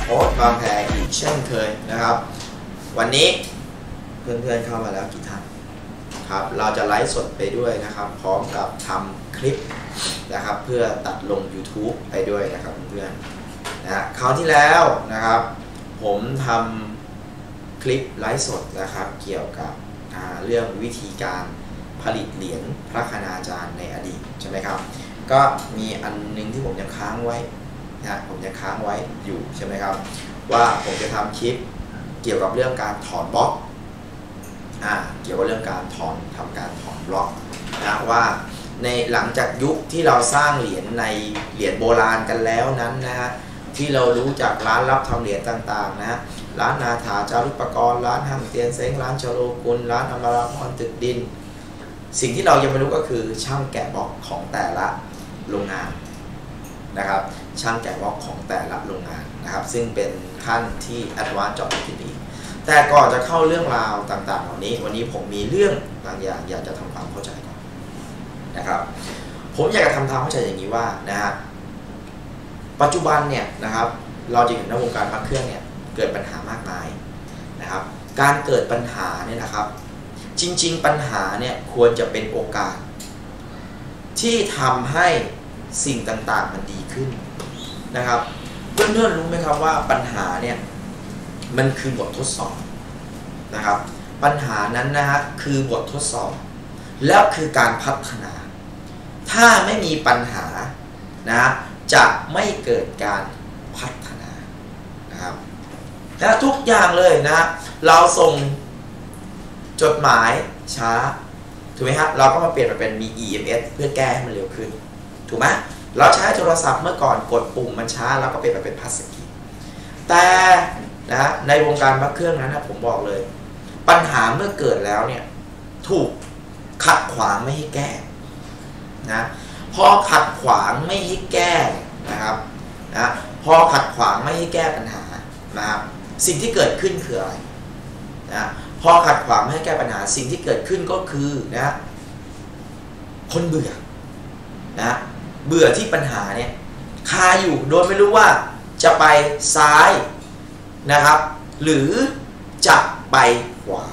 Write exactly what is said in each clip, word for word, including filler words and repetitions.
โอ๊ตบางแพอีกเช่นเคยนะครับวันนี้เพื่อนๆเข้ามาแล้วกี่ท่านครับเราจะไลฟ์สดไปด้วยนะครับพร้อมกับทำคลิปนะครับเพื่อตัดลง YouTube ไปด้วยนะครับเพื่อนๆนะคราวที่แล้วนะครับผมทำคลิปไลฟ์สดนะครับเกี่ยวกับเรื่องวิธีการผลิตเหรียญพระคณาจารย์ในอดีตใช่ไหมครับก็มีอันนึงที่ผมยังค้างไว้นะผมยังค้างไว้อยู่ใช่ไหมครับว่าผมจะทำคลิปเกี่ยวกับเรื่องการถอนบล็อกอ่าเกี่ยวกับเรื่องการถอนทำการถอนบล็อกนะว่าในหลังจากยุคที่เราสร้างเหรียญในเหรียญโบราณกันแล้วนั้นนะฮะที่เรารู้จากร้านรับทำเหรียญต่างๆนะร้านนาถาจารุปกรณ์ร้านห้างเตียนเซ้งร้านชโลกุลร้านอมราพรตึกดินสิ่งที่เรายังไม่รู้ก็คือช่างแกะบล็อกของแต่ละโรงงานนะครับช่างแกะบล็อกของแต่ละโรงงานนะครับซึ่งเป็นขั้นที่แอดวานซ์จอบที่ดีแต่ก่อนจะเข้าเรื่องราวต่างๆเหล่านี้วันนี้ผมมีเรื่องบางอย่างอยากจะทำความเข้าใจก่อนนะครับผมอยากจะทำความเข้าใจอย่างนี้ว่านะฮะปัจจุบันเนี่ยนะครับเราจะเห็นในวงการพระเครื่องเนี่ยเกิดปัญหามากมายนะครับการเกิดปัญหาเนี่ยนะครับจริงๆปัญหาเนี่ยควรจะเป็นโอกาสที่ทำให้สิ่งต่างๆมันดีขึ้นนะครับเพื่อนๆรู้ไหมครับว่าปัญหาเนี่ยมันคือบททดสอบนะครับปัญหานั้นนะฮะคือบททดสอบแล้วคือการพัฒนาถ้าไม่มีปัญหานะจะไม่เกิดการพัฒนานะครับนะทุกอย่างเลยนะเราส่งจดหมายช้าถูกไหมครับเราก็มาเปลี่ยนมาเป็นมี อี เอ็ม เอส เพื่อแก้ให้มันเร็วขึ้นถูกไหมเราใช้โทรศัพท์เมื่อก่อนกดปุ่มมันช้าเราก็เปลี่ยนมาเป็นพาสกีแต่นะในวงการพระเครื่องนั้นนะผมบอกเลยปัญหาเมื่อเกิดแล้วเนี่ยถูกขัดขวางไม่ให้แก้นะพอขัดขวางไม่ให้แก้นะครับนะพอขัดขวางไม่ให้แก้ปัญหานะครับสิ่งที่เกิดขึ้นคืออะไรนะพอขัดขวางไม่ให้แก้ปัญหาสิ่งที่เกิดขึ้นก็คือนะคนเบื่อนะเบื่อที่ปัญหาเนี่ยคาอยู่โดยไม่รู้ว่าจะไปซ้ายนะครับหรือจะไปขวา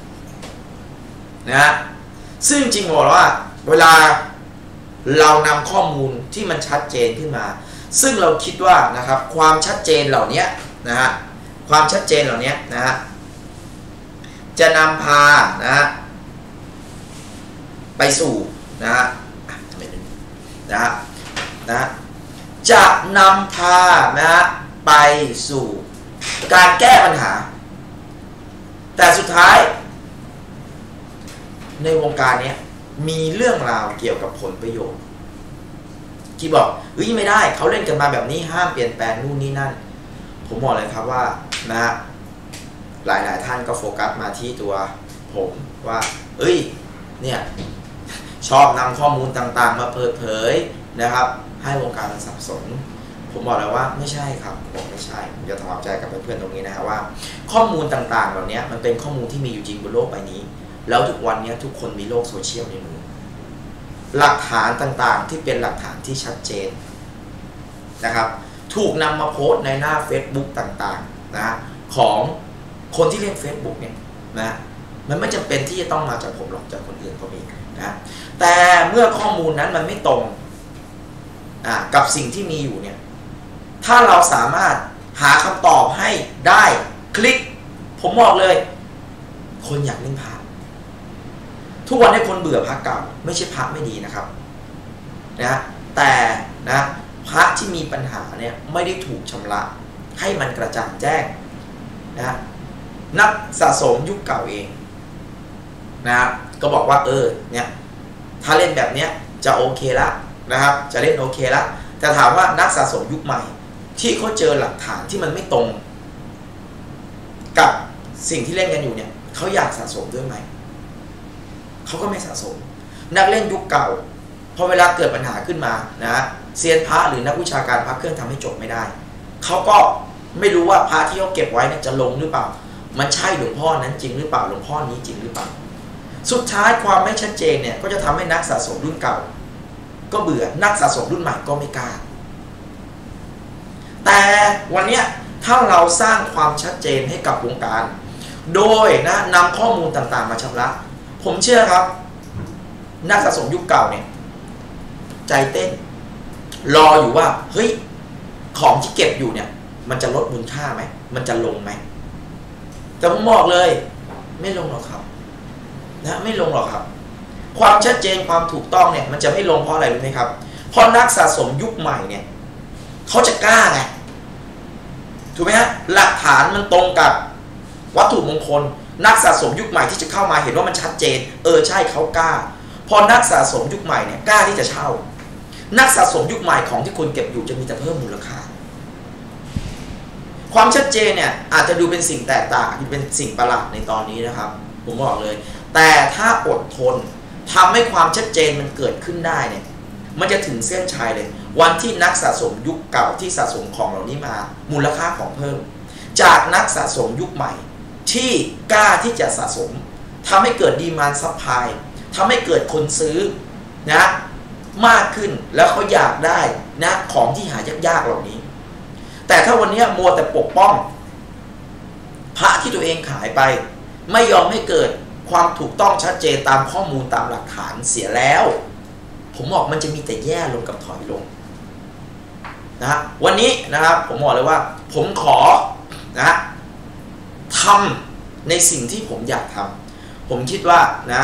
นะซึ่งจริงบอกว่าเวลาเรานำข้อมูลที่มันชัดเจนขึ้นมาซึ่งเราคิดว่านะครับความชัดเจนเหล่านี้นะฮะความชัดเจนเหล่านี้นะฮะจะนำพานะฮะไปสู่นะฮะทำไมนึงนะฮะนะจะนำพานะฮะไปสู่การแก้ปัญหาแต่สุดท้ายในวงการนี้มีเรื่องราวเกี่ยวกับผลประโยชน์ที่บอกเฮ้ยไม่ได้เขาเล่นกันมาแบบนี้ห้ามเปลี่ยนแปลงนู่นนี่นั่นผมบอกเลยครับว่านะฮะหลายๆท่านก็โฟกัสมาที่ตัวผมว่าเอ้ยเนี่ยชอบนำข้อมูลต่างๆมาเปิดเผยนะครับให้วงการมันสับสนผมบอกแล้วว่าไม่ใช่ครับผมไม่ใช่ผมจะทำความใจกับเพื่อนๆตรงนี้นะฮะว่าข้อมูลต่างๆเหล่านี้มันเป็นข้อมูลที่มีอยู่จริงบนโลกใบนี้แล้วทุกวันนี้ทุกคนมีโลกโซเชียลในมือหลักฐานต่างๆที่เป็นหลักฐานที่ชัดเจนนะครับถูกนำมาโพสต์ในหน้า Facebook ต่างๆนะของคนที่เล่น Facebook เนี่ยนะมันไม่จำเป็นที่จะต้องมาจากผมหรอกจากคนอื่นก็มีนะแต่เมื่อข้อมูลนั้นมันไม่ตรงกับสิ่งที่มีอยู่เนี่ยถ้าเราสามารถหาคำตอบให้ได้คลิกผมบอกเลยคนอยากเล่นพระทุกวันนี้คนเบื่อพระเก่าไม่ใช่พระไม่ดีนะครับนะแต่นะพระที่มีปัญหาเนี่ยไม่ได้ถูกชำระให้มันกระจ่างแจ้งนะนักสะสมยุคเก่าเองนะก็บอกว่าเออเนี่ยถ้าเล่นแบบเนี้ยจะโอเคละนะครับจะเล่นโอเคละแต่ถามว่านักสะสมยุคใหม่ที่เขาเจอหลักฐานที่มันไม่ตรงกับสิ่งที่เล่นกันอยู่เนี่ยเขาอยากสะสมด้วยไหมเขาก็ไม่สะสมนักเล่นยุคเก่าพอเวลาเกิดปัญหาขึ้นมานะเซียนพระหรือนักวิชาการพระเครื่องทำให้จบไม่ได้เขาก็ไม่รู้ว่าพระที่เขาเก็บไว้เนี่ยจะลงหรือเปล่ามันใช่หลวงพ่อนั้นจริงหรือเปล่าหลวงพ่อนี้จริงหรือเปล่าสุดท้ายความไม่ชัดเจนเนี่ยก็จะทำให้นักสะสมรุ่นเก่าก็เบื่อนักสะสมรุ่นใหม่ก็ไม่กล้าแต่วันนี้ถถ้าเราสร้างความชัดเจนให้กับวงการโดยนะนำข้อมูลต่างๆมาชำระผมเชื่อครับนักสะสมยุคเก่าเนี่ยใจเต้นรออยู่ว่าเฮ้ยของที่เก็บอยู่เนี่ยมันจะลดมูลค่าไหมมันจะลงไหมแต่ผมบอกเลยไม่ลงหรอกครับนะไม่ลงหรอกครับความชัดเจนความถูกต้องเนี่ยมันจะไม่ลงเพราะอะไรรู้ไหมครับเพราะนักสะสมยุคใหม่เนี่ยเขาจะกล้าไงถูกไหมฮะหลักฐานมันตรงกับวัตถุมงคลนักสะสมยุคใหม่ที่จะเข้ามาเห็นว่ามันชัดเจนเออใช่เขากล้าพอนักสะสมยุคใหม่เนี่ยกล้าที่จะเช่านักสะสมยุคใหม่ของที่คุณเก็บอยู่จะมีแต่เพิ่มมูลค่าความชัดเจนเนี่ยอาจจะดูเป็นสิ่งแตกต่างเป็นสิ่งประหลาดในตอนนี้นะครับผมบอกเลยแต่ถ้าอดทนทำให้ความชัดเจนมันเกิดขึ้นได้เนี่ยมันจะถึงเส้นชัยเลยวันที่นักสะสมยุคเก่าที่สะสมของเหล่านี้มามูลค่าของเพิ่มจากนักสะสมยุคใหม่ที่กล้าที่จะสะสมทำให้เกิดดีมานด์ซัพพลายทำให้เกิดคนซื้อนะมากขึ้นแล้วเขาอยากได้นะของที่หายากๆเหล่านี้แต่ถ้าวันนี้มัวแต่ปกป้องพระที่ตัวเองขายไปไม่ยอมให้เกิดความถูกต้องชัดเจนตามข้อมูลตามหลักฐานเสียแล้วผมบอกมันจะมีแต่แย่ลงกับถอยลงนะวันนี้นะครับผมบอกเลยว่าผมขอนะทำในสิ่งที่ผมอยากทำผมคิดว่านะ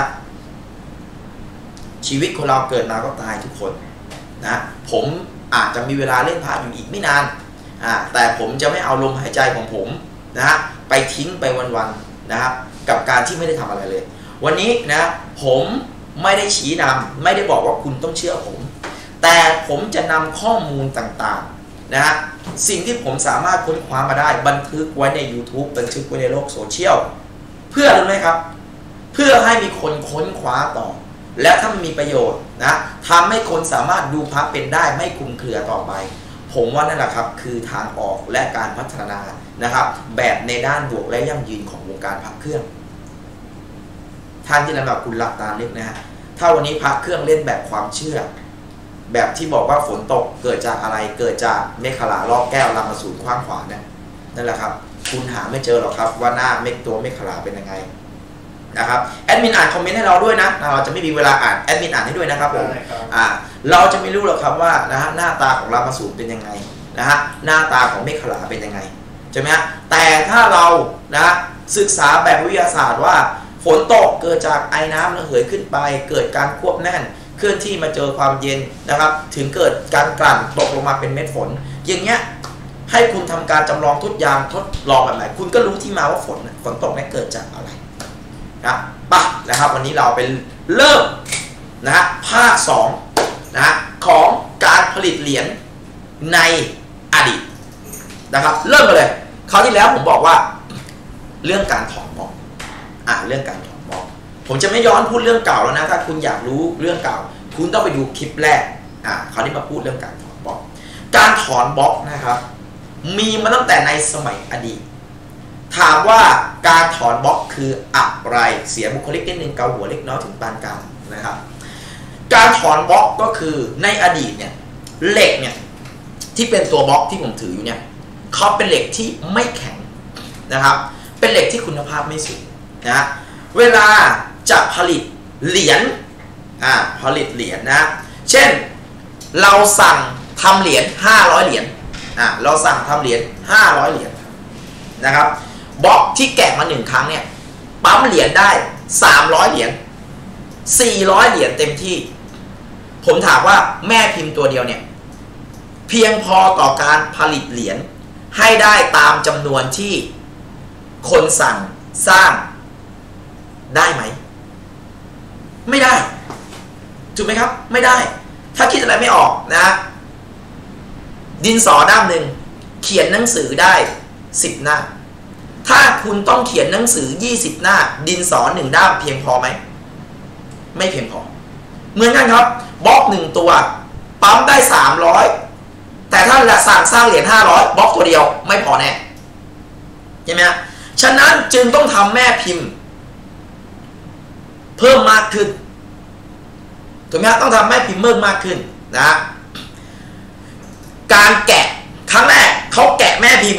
ชีวิตคนเราเกิดมาก็ตายทุกคนนะผมอาจจะมีเวลาเล่นพระอยู่อีกไม่นานอ่าแต่ผมจะไม่เอาลมหายใจของผมนะฮะไปทิ้งไปวันๆนะครับกับการที่ไม่ได้ทำอะไรเลยวันนี้นะผมไม่ได้ชี้นำไม่ได้บอกว่าคุณต้องเชื่อผมแต่ผมจะนำข้อมูลต่างๆนะฮะสิ่งที่ผมสามารถค้นคว้ามาได้บันทึกไว้ใน YouTube บันทึกไว้ในโลกโซเชียลเพื่อรู้ไหมครับเพื่อให้มีคนค้นคว้าต่อและถ้ามันมีประโยชน์นะทำให้คนสามารถดูพระเป็นได้ไม่คลุมเครือต่อไปผมว่านั่นแหละครับคือทางออกและการพัฒนานะครับแบบในด้านบวกและยั่งยืนของวงการพระเครื่องท่านที่ระดับคุณหลับตาเล็กนะฮะถ้าวันนี้พระเครื่องเล่นแบบความเชื่อแบบที่บอกว่าฝนตกเกิดจากอะไรเกิดจากเมฆขลาลอกแก้วลำมาสูนขว้างขวาเนี่ยนั่นแหละครับคุณหาไม่เจอหรอกครับว่าหน้าเมฆตัวเมฆขลาเป็นยังไงนะครับแอดมินอ่านคอมเมนต์ให้เราด้วยนะเราจะไม่มีเวลาอ่านแอดมินอ่านให้ด้วยนะครับผมอ่าเราจะไม่รู้หรอกครับว่านะฮะหน้าตาของลำมาสูนเป็นยังไงนะฮะหน้าตาของเมฆขลาเป็นยังไงใช่ไหมฮะแต่ถ้าเรานะศึกษาแบบวิทยาศาสตร์ว่าฝนตกเกิดจากไอ้น้ำระเหยขึ้นไปเกิดการควบแน่นเคลื่อนที่มาเจอความเย็นนะครับถึงเกิดการกลั่นตกลงมาเป็นเม็ดฝนอย่างเงี้ยให้คุณทำการจำลองทดยางทดลองแบบไหนคุณก็รู้ที่มาว่าฝนฝนตกเนี่ยเกิดจากอะไรนะปะนะครับวันนี้เราไปเริ่มนะฮะภาคสองนะของการผลิตเหรียญในอดีตนะครับเริ่มกันเลยคราวที่แล้วผมบอกว่าเรื่องการถอนบล็อกอ่ะเรื่องการถอนบล็อกผมจะไม่ย้อนพูดเรื่องเก่าแล้วนะถ้าคุณอยากรู้เรื่องเก่าคุณต้องไปดูคลิปแรกอ่ะคราวนี้มาพูดเรื่องการถอนบล็อกการถอนบล็อกนะครับมีมาตั้งแต่ในสมัยอดีตถามว่าการถอนบล็อกคืออะไรเสียบุคลิกนิดนึงเกาหัวเล็กน้อยถึงปานกลางนะครับการถอนบล็อกก็คือในอดีตเนี่ยเหล็กเนี่ยที่เป็นตัวบล็อกที่ผมถืออยู่เนี่ยเขาเป็นเหล็กที่ไม่แข็งนะครับเป็นเหล็กที่คุณภาพไม่สูงนะเวลาจะผลิตเหรียญอ่าผลิตเหรียญนะเช่นเราสั่งทำเหรียญห้าร้อยเหรียญอ่าเราสั่งทำเหรียญห้าร้อยเหรียญนะครับบล็อกที่แกะมาหนึ่งครั้งเนี่ยปั๊มเหรียญได้สามร้อยเหรียญสี่ร้อยเหรียญเต็มที่ผมถามว่าแม่พิมพ์ตัวเดียวเนี่ยเพียงพอต่อการผลิตเหรียญให้ได้ตามจำนวนที่คนสั่งสร้างได้ไหมไม่ได้ถูกไหมครับไม่ได้ถ้าคิดอะไรไม่ออกนะดินสอด้ามหนึ่งเขียนหนังสือได้สิบหน้าถ้าคุณต้องเขียนหนังสือยี่สิบหน้าดินสอหนึ่งด้ามเพียงพอไหมไม่เพียงพอเหมือนกันครับบล็อกหนึ่งตัวปั๊มได้สามร้อยแต่ถ้าเราสั่งสร้างเหรียญห้าร้อยบล็อกตัวเดียวไม่พอแน่ใช่ไหมฮะฉะนั้นจึงต้องทำแม่พิมพ์เพิ่มมากขึ้นถูกไหมฮะต้องทำแม่พิมพ์เพิ่มมากขึ้นนะการแกะครั้งแรกเขาแกะแม่พิมพ์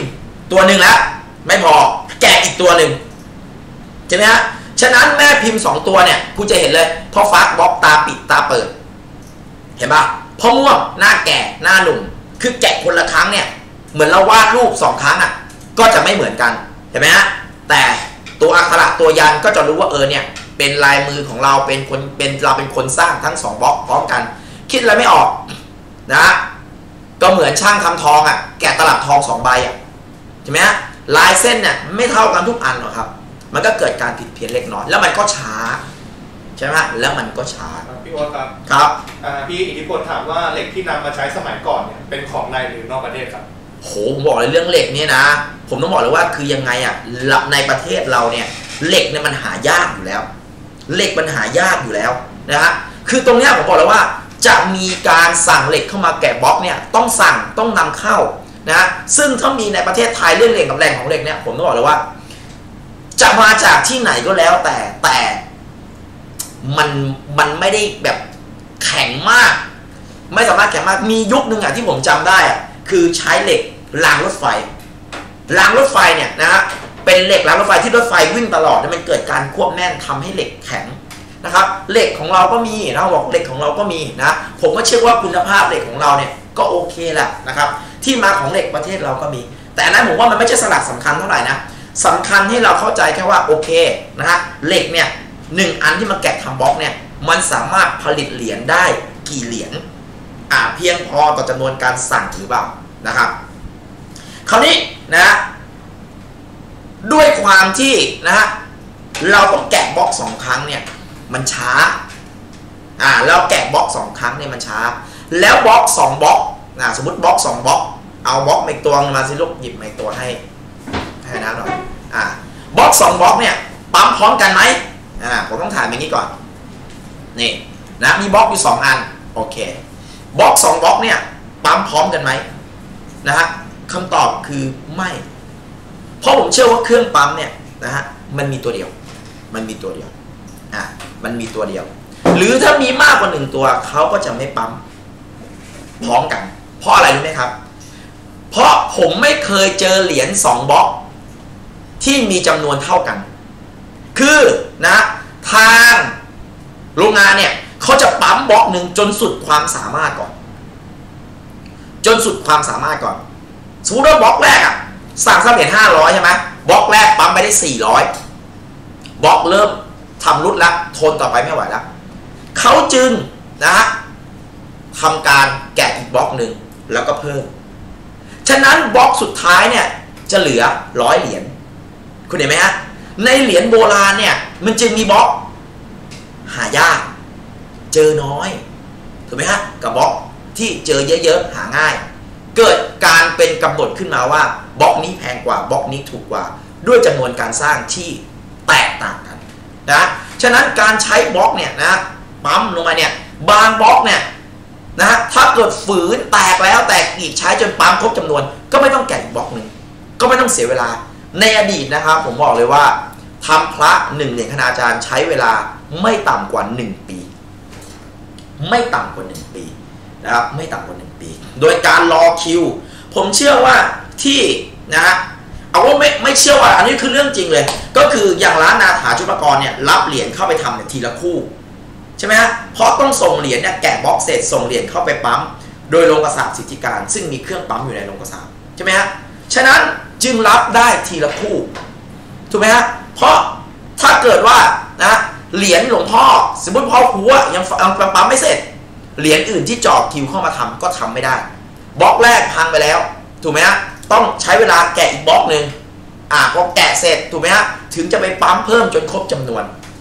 ตัวหนึ่งแล้วไม่พอแกะอีกตัวหนึ่งใช่ไหมฮะฉะนั้นแม่พิมพ์สองตัวเนี่ยคุณจะเห็นเลยพ่อฟ้าบล็อกตาปิดตาเปิดเห็นปะพ่อม่วงหน้าแก่หน้าหนุ่มคือแกะคนละครั้งเนี่ยเหมือนเราวาดรูปสองครั้งอ่ะก็จะไม่เหมือนกันเห็นไหมฮะแต่ตัวอักขระตัวยันก็จะรู้ว่าเออเนี่ยเป็นลายมือของเราเป็นคนเป็นเราเป็นคนสร้างทั้งสองบล็อกพร้อมกันคิดอะไรไม่ออกนะก็เหมือนช่างทำทองอ่ะแกะตลับทองสองใบอ่ะใช่ไหมฮะลายเส้นเนี่ยไม่เท่ากันทุกอันหรอกครับมันก็เกิดการผิดเพี้ยนเล็กน้อยแล้วมันก็ช้าใช่ไหมแล้วมันก็ช้าพี่โอ๊ตครับครับพี่อิทธิพลถามว่าเหล็กที่นำมาใช้สมัยก่อนเนี่ยเป็นของในหรือนอกประเทศครับโหผมบอกเลยเรื่องเหล็กเนี่ยนะผมต้องบอกเลยว่าคือยังไงอ่ะในประเทศเราเนี่ยเหล็กเนี่ยมันหายากอยู่แล้วเหล็กมันหายากอยู่แล้วนะฮะคือตรงเนี้ยผมบอกเลยว่าจะมีการสั่งเหล็กเข้ามาแกะบล็อกเนี่ยต้องสั่งต้องนำเข้านะซึ่งถ้ามีในประเทศไทยเรื่องเหล็กกับแหล่งของเหล็กเนี่ยผมต้องบอกเลยว่าจะมาจากที่ไหนก็แล้วแต่แต่มันมันไม่ได้แบบแข็งมากไม่สามารถแข็งมากมียุคนึงอ่ะที่ผมจำได้อ่ะคือใช้เหล็กรางรถไฟรางรถไฟเนี่ยนะฮะเป็นเหล็กรางรถไฟที่รถไฟวิ่งตลอดมันเกิดการควบแน่นทำให้เหล็กแข็งนะครับเหล็กของเราก็มีนะบอกเหล็กของเราก็มีนะผมก็เชื่อว่าคุณภาพเหล็กของเราเนี่ยก็โอเคแหละนะครับที่มาของเหล็กประเทศเราก็มีแต่อันนั้นผมว่ามันไม่ใช่สลักสำคัญเท่าไหร่นะสำคัญให้เราเข้าใจแค่ว่าโอเคนะฮะเหล็กเนี่ยหนึ่งอันที่มาแกะทำบล็อกเนี่ยมันสามารถผลิตเหรียญได้กี่เหรียญอ่าเพียงพอต่อจำนวนการสั่งหรือเปล่านะครับคราวนี้นะด้วยความที่นะฮะเราต้องแกะบล็อกสองครั้งเนี่ยมันช้าอ่าเราแกะบล็อกสองครั้งเนี่ยมันช้าแล้วบล็อกสองบล็อกนะสมมติบล็อกสองบล็อกเอาบล็อกอีกตัวมาสิลูกหยิบอีกตัวให้ให้นะหน่อยอ่าบล็อกสองบล็อกเนี่ยปั๊มพร้อมกันไหมอ่าผมต้องถามอย่างนี้ก่อนนี่นะมีบล็อกอยู่สองอันโอเคบล็อกสองบล็อกเนี่ยปั๊มพร้อมกันไหมนะฮะคำตอบคือไม่เพราะผมเชื่อว่าเครื่องปั๊มเนี่ยนะฮะมันมีตัวเดียวมันมีตัวเดียวอ่ะมันมีตัวเดียวหรือถ้ามีมากกว่าหนึ่งตัวเขาก็จะไม่ปั๊มพร้อมกันเพราะอะไรรู้ไหมครับเพราะผมไม่เคยเจอเหรียญสองบล็อกที่มีจำนวนเท่ากันคือนะทางโรงงานเนี่ยเขาจะปั๊มบล็อกหนึ่งจนสุดความสามารถก่อนจนสุดความสามารถก่อนสมมติว่าบล็อกแรกอ่ะสั่งซับเหรียญห้าร้อยใช่ไหมบล็อกแรกปั๊มไปได้สี่ร้อยบล็อกเริ่มทำรุดแล้วทนต่อไปไม่ไหวแล้วเขาจึงนะฮะทำการแกะอีกบล็อกหนึ่งแล้วก็เพิ่มฉะนั้นบล็อกสุดท้ายเนี่ยจะเหลือร้อยเหรียญคุณเห็นไหมฮะในเหรียญโบราณเนี่ยมันจึงมีบล็อกหายากเจอน้อยถูกไหมฮะกับบล็อกที่เจอเยอะๆหาง่ายเกิดการเป็นกำหนดขึ้นมาว่าบล็อกนี้แพงกว่าบล็อกนี้ถูกกว่าด้วยจำนวนการสร้างที่แตกต่างกันนะฉะนั้นการใช้บล็อกเนี่ยนะปั๊มลงมาเนี่ยบางบล็อกเนี่ยนะถ้าเกิดฝืนแตกแล้วแตกอีกใช้จนปั๊มครบจำนวนก็ไม่ต้องแกะอีกบล็อกหนึ่งก็ไม่ต้องเสียเวลาในอดีตนะครับผมบอกเลยว่าทำพระหนึ่งเหรียญคณาจารย์ใช้เวลาไม่ต่ำกว่าหนึ่งปีไม่ต่ำกว่าหนึ่งปีนะครับไม่ต่ำกว่าหนึ่งปีโดยการรอคิวผมเชื่อว่าที่นะฮะเอาว่าไม่ไม่เชื่อว่าอันนี้คือเรื่องจริงเลยก็คืออย่างร้านนาถาชุปกรเนี่ยรับเหรียญเข้าไปทำเนี่ยทีละคู่ใช่ไหมฮะเพราะต้องส่งเหรียญเนี่ยแกะบล็อกเสร็จส่งเหรียญเข้าไปปั๊มโดยโรงกษาปสิทธิการซึ่งมีเครื่องปั๊มอยู่ในโรงกษาปใช่ไหมฮะฉะนั้นจึงรับได้ทีละคู่ถูกไหมฮะเพราะถ้าเกิดว่านะเหรียญหลวงพ่อสมมติพ่อครูยังปั๊มไม่เสร็จเหรียญอื่นที่จอบคิวเข้ามาทำก็ทำไม่ได้บล็อกแรกพังไปแล้วถูกไหมฮะต้องใช้เวลาแกะอีกบล็อกหนึ่งอ่าพอแกะเสร็จถูกไหมฮะถึงจะไปปั๊มเพิ่มจนครบจำนวน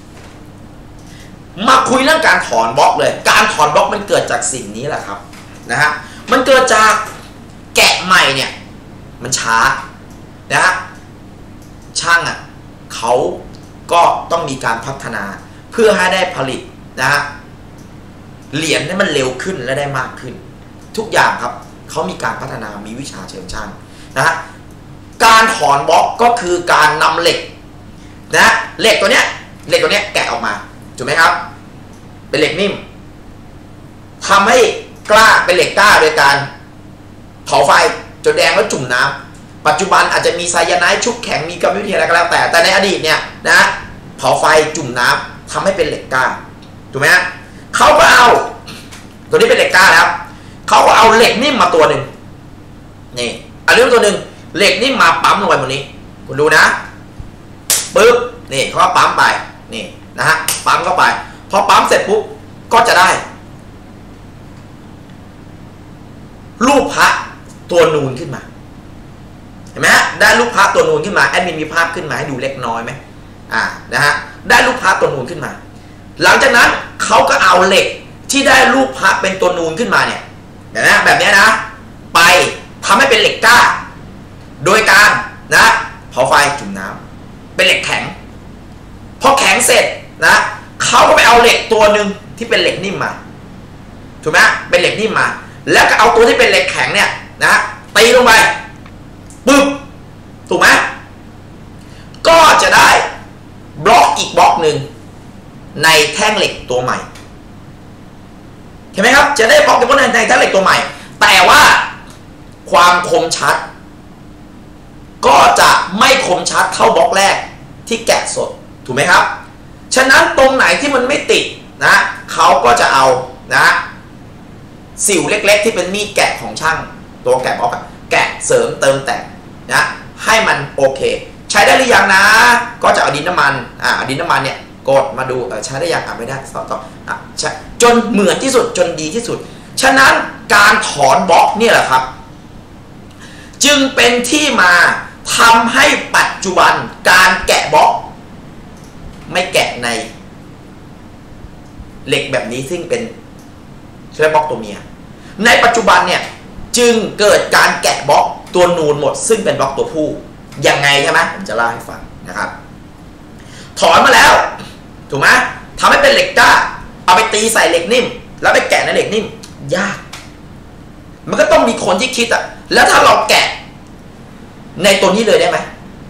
มาคุยเรื่องการถอนบล็อกเลยการถอนบล็อกมันเกิดจากสิ่งนี้แหละครับนะฮะมันเกิดจากแกะใหม่เนี่ยมันช้านะฮะช่างอ่ะเขาก็ต้องมีการพัฒนาเพื่อให้ได้ผลิตนะฮะเหรียญให้มันเร็วขึ้นและได้มากขึ้นทุกอย่างครับเขามีการพัฒนามีวิชาเชิงช่างนะฮะการถอนบล็อกก็คือการนำเหล็กนะเหล็กตัวเนี้ยเหล็กตัวเนี้ยแกะออกมาถูกไหมครับเป็นเหล็กนิ่มทำให้กล้าเป็นเหล็กกล้าโดยการเผาไฟจนแดงแล้วจุ่มน้ำปัจจุบันอาจจะมีไซยาไนด์ชุบแข็งมีกรรมวิธีอะไรก็แล้วแต่แต่ในอดีตเนี่ยนะเผาไฟจุ่มน้ำทำให้เป็นเหล็กกล้าถูกไหมฮะเขาก็เอาตัวนี้เป็นเหล็กกล้าแล้วเขาก็เอาเหล็กนิ่มมาตัวหนึ่งนี่อันนี้ตัวหนึ่งเหล็กนิ่มมาปั๊มลงไปบนนี้คุณดูนะปึ๊บนี่เขาก็ปั๊มไปนี่นะฮะปั๊มเข้าไปพอปั๊มเสร็จปุ๊บก็จะได้รูปพระตัวนูนขึ้นมาเห็นไหมฮะได้รูปพระตัวนูนขึ้นมาแอดมินมีภาพขึ้นมาให้ดูเล็กน้อยไหมอ่านะฮะได้รูปพระตัวนูนขึ้นมาหลังจากนั้นเขาก็เอาเหล็กที่ได้รูปพระเป็นตัวนูนขึ้นมาเนี่ยเห็นไหมแบบนี้นะไปทำให้เป็นเหล็กกล้าโดยการนะเผาไฟจุ่มน้ำเป็นเหล็กแข็งพอแข็งเสร็จนะเขาก็ไปเอาเหล็กตัวหนึ่งที่เป็นเหล็กนิ่มมาถูกไหมเป็นเหล็กนิ่มมาแล้วก็เอาตัวที่เป็นเหล็กแข็งเนี่ยนะตีลงไปปึ๊บถูกไหมก็จะได้บล็อกอีกบล็อกหนึ่งในแท่งเหล็กตัวใหม่เห็นไหมครับจะได้บล็อกในในแท่งเหล็กตัวใหม่แต่ว่าความคมชัดก็จะไม่คมชัดเท่าบล็อกแรกที่แกะสดถูกไหมครับฉะนั้นตรงไหนที่มันไม่ติดนะเขาก็จะเอานะสิวเล็กๆที่เป็นมีดแกะของช่างตัวแกะบล็อกแกะเสริมเติมแต่งนะให้มันโอเคใช้ได้หรือยังนะก็จะเอาดินน้ำมันอ่าดินน้ำมันเนี่ยกดมาดูใช้ได้ยังอ่ะไม่ได้ต่อต่ออ่ะใช่จนเหมือนที่สุดจนดีที่สุดฉะนั้นการถอนบล็อกเนี่ยแหละครับจึงเป็นที่มาทำให้ปัจจุบันการแกะบล็อกไม่แกะในเหล็กแบบนี้ซึ่งเป็นเรียกบล็อกตัวเมียในปัจจุบันเนี่ยจึงเกิดการแกะบล็อกตัวนูนหมดซึ่งเป็นบล็อกตัวผู้ยังไงใช่ไหมผมจะเล่าให้ฟังนะครับถอนมาแล้วถูกไหมทำให้เป็นเหล็กกล้าเอาไปตีใส่เหล็กนิ่มแล้วไปแกะในเหล็กนิ่มยากมันก็ต้องมีคนที่คิดอะแล้วถ้าเราแกะในตัวนี้เลยได้ไหม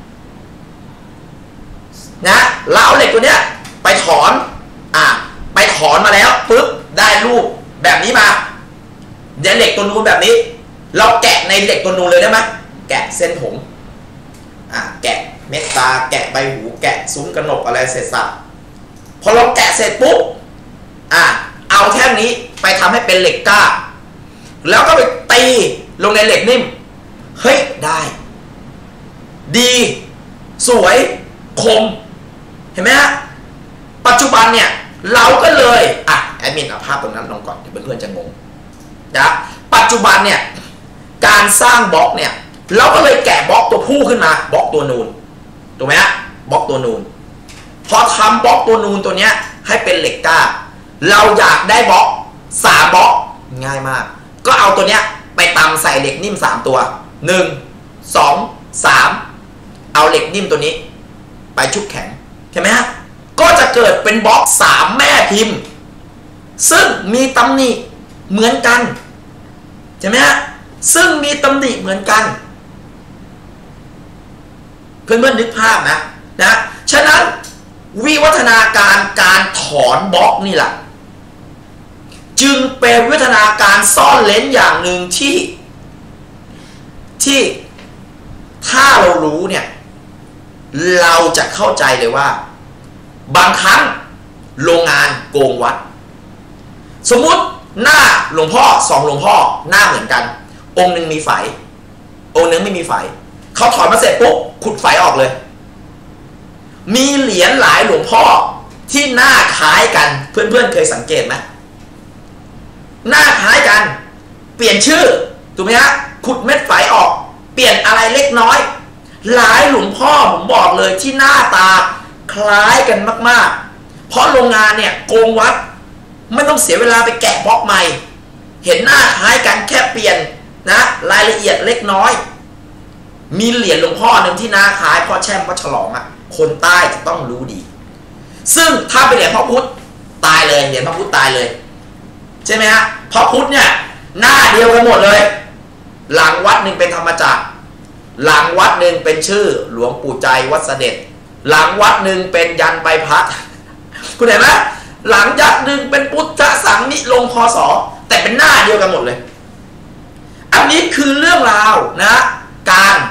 นะเราเอาเหล็กตัวเนี้ยไปถอนอ่ะไปถอนมาแล้วปึ๊บได้รูปแบบนี้มาเดี๋ยวเหล็กตัวนูนแบบนี้เราแกะในเหล็กตัวนูนเลยได้ไหมแกะเส้นผมอ่ะแกะเม็ดตาแกะใบหูแกะซุ้มกระหนกอะไรเสร็จสับพอเราแกะเสร็จปุ๊บอ่ะเอาแท่งนี้ไปทำให้เป็นเหล็กกล้าแล้วก็ไปตีลงในเหล็กนิ่มเฮ้ยได้ดีสวยคมเห็นไหมฮะปัจจุบันเนี่ยเราก็เลยอ่ะแอดมินเอาภาพตรงนั้นลงก่อนเดี๋ยวเพื่อนๆจะงงนะปัจจุบันเนี่ยการสร้างบล็อกเนี่ยเราก็เลยแกะบล็อกตัวผู้ขึ้นมาบล็อกตัวนูนถูกไหมฮะบล็อกตัวนูนพอทำบล็อกตัวนูนตัวเนี้ยให้เป็นเหล็กกล้าเราอยากได้บล็อกสามบล็อกง่ายมากก็เอาตัวเนี้ยไปตำใส่เหล็กนิ่มสามตัวหนึ่งสองสามเอาเหล็กนิ่มตัวนี้ไปชุบแข็งใช่ไหมฮะก็จะเกิดเป็นบล็อกสามแม่พิมพ์ซึ่งมีตำหนิเหมือนกันใช่ไหมฮะซึ่งมีตำหนิเหมือนกันเพื่อนๆนึกภาพนะนะฉะนั้นวิวัฒนาการการถอนบล็อกนี่แหละจึงเป็นวิวัฒนาการซ่อนเลนอย่างหนึ่งที่ที่ถ้าเรารู้เนี่ยเราจะเข้าใจเลยว่าบางครั้งโรงงานโกงวัดสมมุติหน้าหลวงพ่อสองหลวงพ่อหน้าเหมือนกันองค์หนึ่งมีไฝองค์หนึ่งไม่มีไฝเขาถอนมาเสร็จปุ๊บขุดไฝออกเลยมีเหรียญหลายหลวงพ่อที่หน้าคล้ายกันเพื่อนๆเคยสังเกตไหมหน้าคล้ายกันเปลี่ยนชื่อถูกไหมฮะขุดเม็ดไฝออกเปลี่ยนอะไรเล็กน้อยหลายหลวงพ่อผมบอกเลยที่หน้าตาคล้ายกันมากๆเพราะโรงงานเนี่ยโกงวัดไม่ต้องเสียเวลาไปแกะบล็อกใหม่เห็นหน้าคล้ายกันแค่เปลี่ยนนะรายละเอียดเล็กน้อยมีเหรียญหลวงพ่อหนึ่งที่หน้าคล้ายพ่อแช่มพ่อฉลองอ่ะคนใต้จะต้องรู้ดีซึ่งถ้าเป็นเหรียญพ่อพุธตายเลยเหรียญพ่อพุธตายเลยใช่ไหมฮะพ่อพุธเนี่ยหน้าเดียวกันหมดเลยหลังวัดหนึ่งเป็นธรรมจักรหลังวัดหนึ่งเป็นชื่อหลวงปู่ใจวัดเสด็จหลังวัดหนึ่งเป็นยันใบพัดคุณเห็นไหมหลังยัดหนึ่งเป็นพุทธสังนิลงพศแต่เป็นหน้าเดียวกันหมดเลยอันนี้คือเรื่องราวนะการถ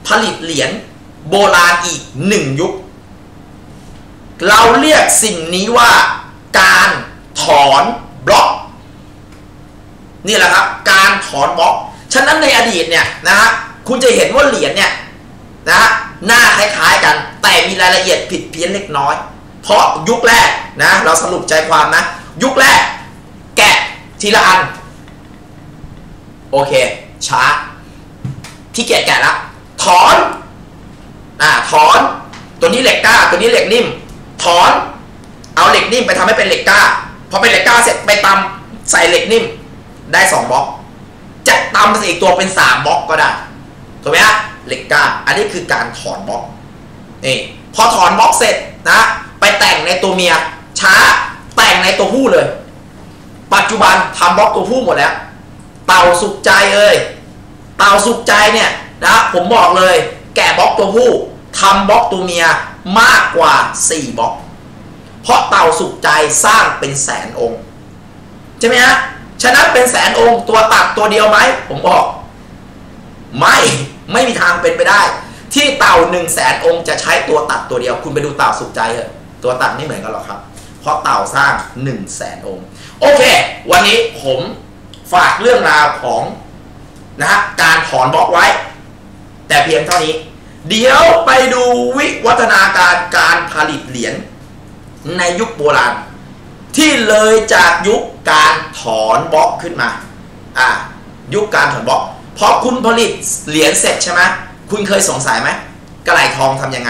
ผลิตเหรียญโบราณอีกหนึ่งยุคเราเรียกสิ่งนี้ว่าการถอนบล็อกนี่แหละครับการถอนบล็อกฉะนั้นในอดีตเนี่ยนะฮะคุณจะเห็นว่าเหรียญเนี่ยนะฮะหน้าคล้ายๆกันแต่มีรายละเอียดผิดเพี้ยนเล็กน้อยเพราะยุคแรกนะเราสรุปใจความนะยุคแรกแกะทีละอันโอเคช้าที่แกะแกะละถอนอ่าถอนตัวนี้เหล็กกล้าตัวนี้เหล็กนิ่มถอนเอาเหล็กนิ่มไปทำให้เป็นเหล็กกล้าพอเป็นเหล็กกล้าเสร็จไปตำใส่เหล็กนิ่มได้สองบล็อกจะตำอีกตัวเป็นสามบล็อกก็ได้ถูกไหมฮะเหล็กกล้าอันนี้คือการถอนบล็อกนี่พอถอนบล็อกเสร็จนะไปแต่งในตัวเมียช้าแต่งในตัวผู้เลยปัจจุบันทำบล็อกตัวผู้หมดแล้วเต่าสุขใจเอ้ยเต่าสุขใจเนี่ยนะผมบอกเลยแกะบล็อกตัวผู้ทำบล็อกตัวเมียมากกว่าสี่บล็อกเพราะเต่าสุขใจสร้างเป็นแสนองค์ใช่ไหมฮะฉะนั้นเป็นแสนองค์ตัวตัดตัวเดียวไหมผมบอกไม่ไม่มีทางเป็นไปได้ที่เต่าหนึ่งแสนองค์จะใช้ตัวตัดตัวเดียวคุณไปดูเต่าสุขใจเถอะตัวตัดไม่เหมือนกันหรอกครับเพราะเต่าสร้างหนึ่งแสนองค์โอเควันนี้ผมฝากเรื่องราวของนะฮะการถอนบล็อกไว้แต่เพียงเท่านี้เดี๋ยวไปดูวิวัฒนาการการผลิตเหรียญในยุคโบราณที่เลยจากยุคการถอนบล็อกขึ้นมาอ่ายุคการถอนบล็อกพอคุณผลิตเหรียญเสร็จใช่ไหมคุณเคยสงสัยไหมกระไหล่ทองทำยังไง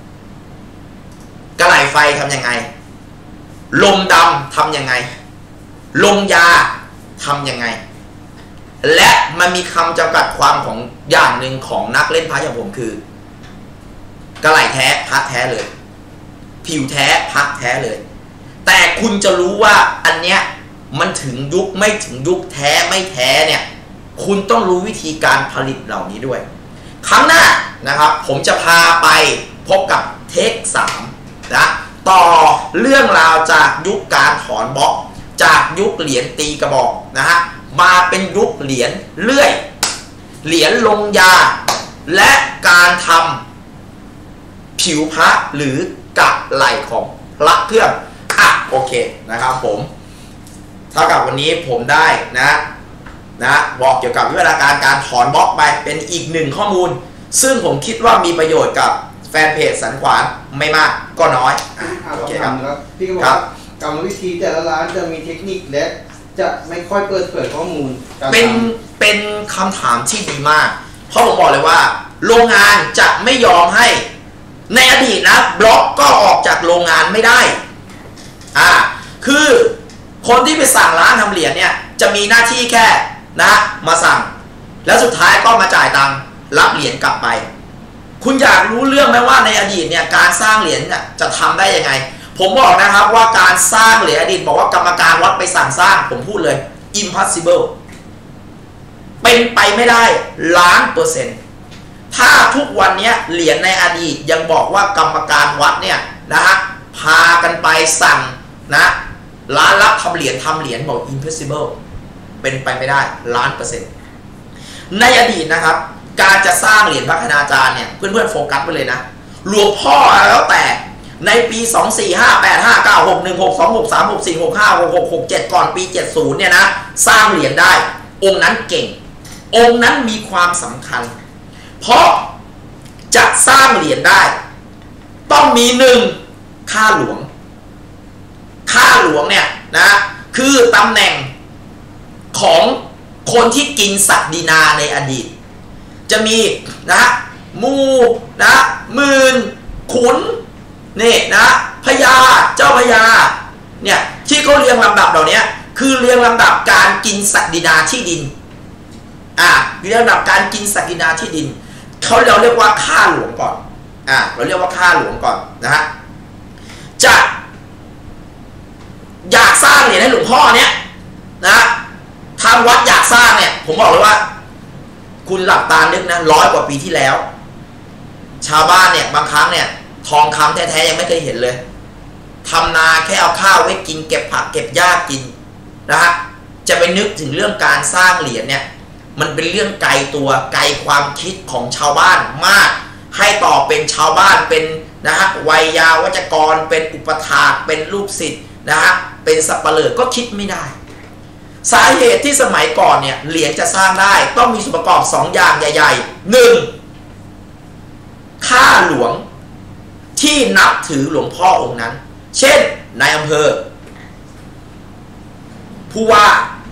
กระไหล่ไฟทำยังไงลมดำทำยังไงลมยาทำยังไงและมันมีคำจำกัดความของอย่างหนึ่งของนักเล่นพระอย่างผมคือกระไหล่แท้พระแท้เลยผิวแท้พระแท้เลยแต่คุณจะรู้ว่าอันเนี้ยมันถึงยุคไม่ถึงยุคแท้ไม่แท้เนี่ยคุณต้องรู้วิธีการผลิตเหล่านี้ด้วยครั้งหน้านะครับผมจะพาไปพบกับเทคสามนะต่อเรื่องราวจากยุคการถอนบล็อกจากยุคเหรียญตีกระบอกนะฮะมาเป็นยุคเหรียญเลื่อยเหรียญลงยาและการทำผิวพระหรือกับไหล่ของพระเครื่องอ่ะโอเคนะครับผมเท่ากับวันนี้ผมได้นะนะบอกเกี่ยวกับวิธีการการถอนบล็อกไปเป็นอีกหนึ่งข้อมูลซึ่งผมคิดว่ามีประโยชน์กับแฟนเพจสันขวานไม่มากก็น้อยโอเคครับพี่ก็บอกว่ากรรมวิธีแต่ละร้านจะมีเทคนิคและจะไม่ค่อยเปิดเผยข้อมูลเป็นเป็นคำถามที่ดีมากเพราะผมบอกเลยว่าโรงงานจะไม่ยอมให้ในอดีตนะบล็อกก็ออกจากโรงงานไม่ได้อ่าคือคนที่ไปสั่งร้านทำเหรียญเนี่ยจะมีหน้าที่แค่นะมาสั่งแล้วสุดท้ายก็มาจ่ายตังค์รับเหรียญกลับไปคุณอยากรู้เรื่องไหมว่าในอดีตเนี่ยการสร้างเหรียญเนี่ยจะทำได้ยังไงผมบอกนะครับว่าการสร้างเหรียญอดีตบอกว่ากรรมการวัดไปสั่งสร้างผมพูดเลย impossible เป็นไปไม่ได้ล้านเปอร์เซ็นต์ถ้าทุกวันนี้เหรียญในอดีตยังบอกว่ากรรมการวัดเนี่ยนะฮะพากันไปสั่งนะร้านรับทำเหรียญทำเหรียญบอก impossible เป็นไปไม่ได้ล้านเปอร์เซ็นต์ในอดีตนะครับการจะสร้างเหรียญพระคณาจารย์เนี่ยเพื่อนๆโฟกัสไปเลยนะหลวงพ่อแล้วแต่ในปีสอง สี่ ห้า แปด ห้า เก้า หก หนึ่ง หก สอง หก สาม หก สี่ หก ห้า หก หก หก เจ็ดก่อนปีเจ็ดสิบเนี่ยนะสร้างเหรียญได้องค์นั้นเก่งองค์นั้นมีความสำคัญเพราะจะสร้างเหรียญได้ต้องมีหนึ่งข้าหลวงข้าหลวงเนี่ยนะคือตำแหน่งของคนที่กินศักดินาในอดีตจะมีนะมูนะหมื่นขุนนี่นะพญาเจ้าพญาเนี่ยที่เขาเรียงลำดับเหล่านี้คือเรียงลำดับการกินศักดินาที่ดินอ่าเรียงลำดับการกินศักดินาที่ดินเขาเราเรียกว่าข้าหลวงก่อนอ่าเราเรียกว่าข้าหลวงก่อนนะฮะจะอยากสร้างเหรียญให้หลวงพ่อเนี่ยนะทางวัดอยากสร้างเนี่ยผมบอกเลยว่าคุณหลับตานึกนะร้อยกว่าปีที่แล้วชาวบ้านเนี่ยบางครั้งเนี่ยทองคำแท้ๆยังไม่เคยเห็นเลยทำนาแค่เอาข้าวไว้กินเก็บผักเก็บหญ้ากินนะฮะจะไปนึกถึงเรื่องการสร้างเหรียญเนี่ยมันเป็นเรื่องไกลตัวไกลความคิดของชาวบ้านมากให้ต่อเป็นชาวบ้านเป็นนะฮะวัยยาวัจกรเป็นอุปถากเป็นลูกศิษย์นะฮะเป็นสัปเหร่อก็คิดไม่ได้สาเหตุที่สมัยก่อนเนี่ยเหรียญจะสร้างได้ต้องมีส่วนประกอบสองอย่างใหญ่ๆหนึ่งข้าหลวงที่นับถือหลวงพ่อองค์นั้นเช่นนายอำเภอผู้ว่า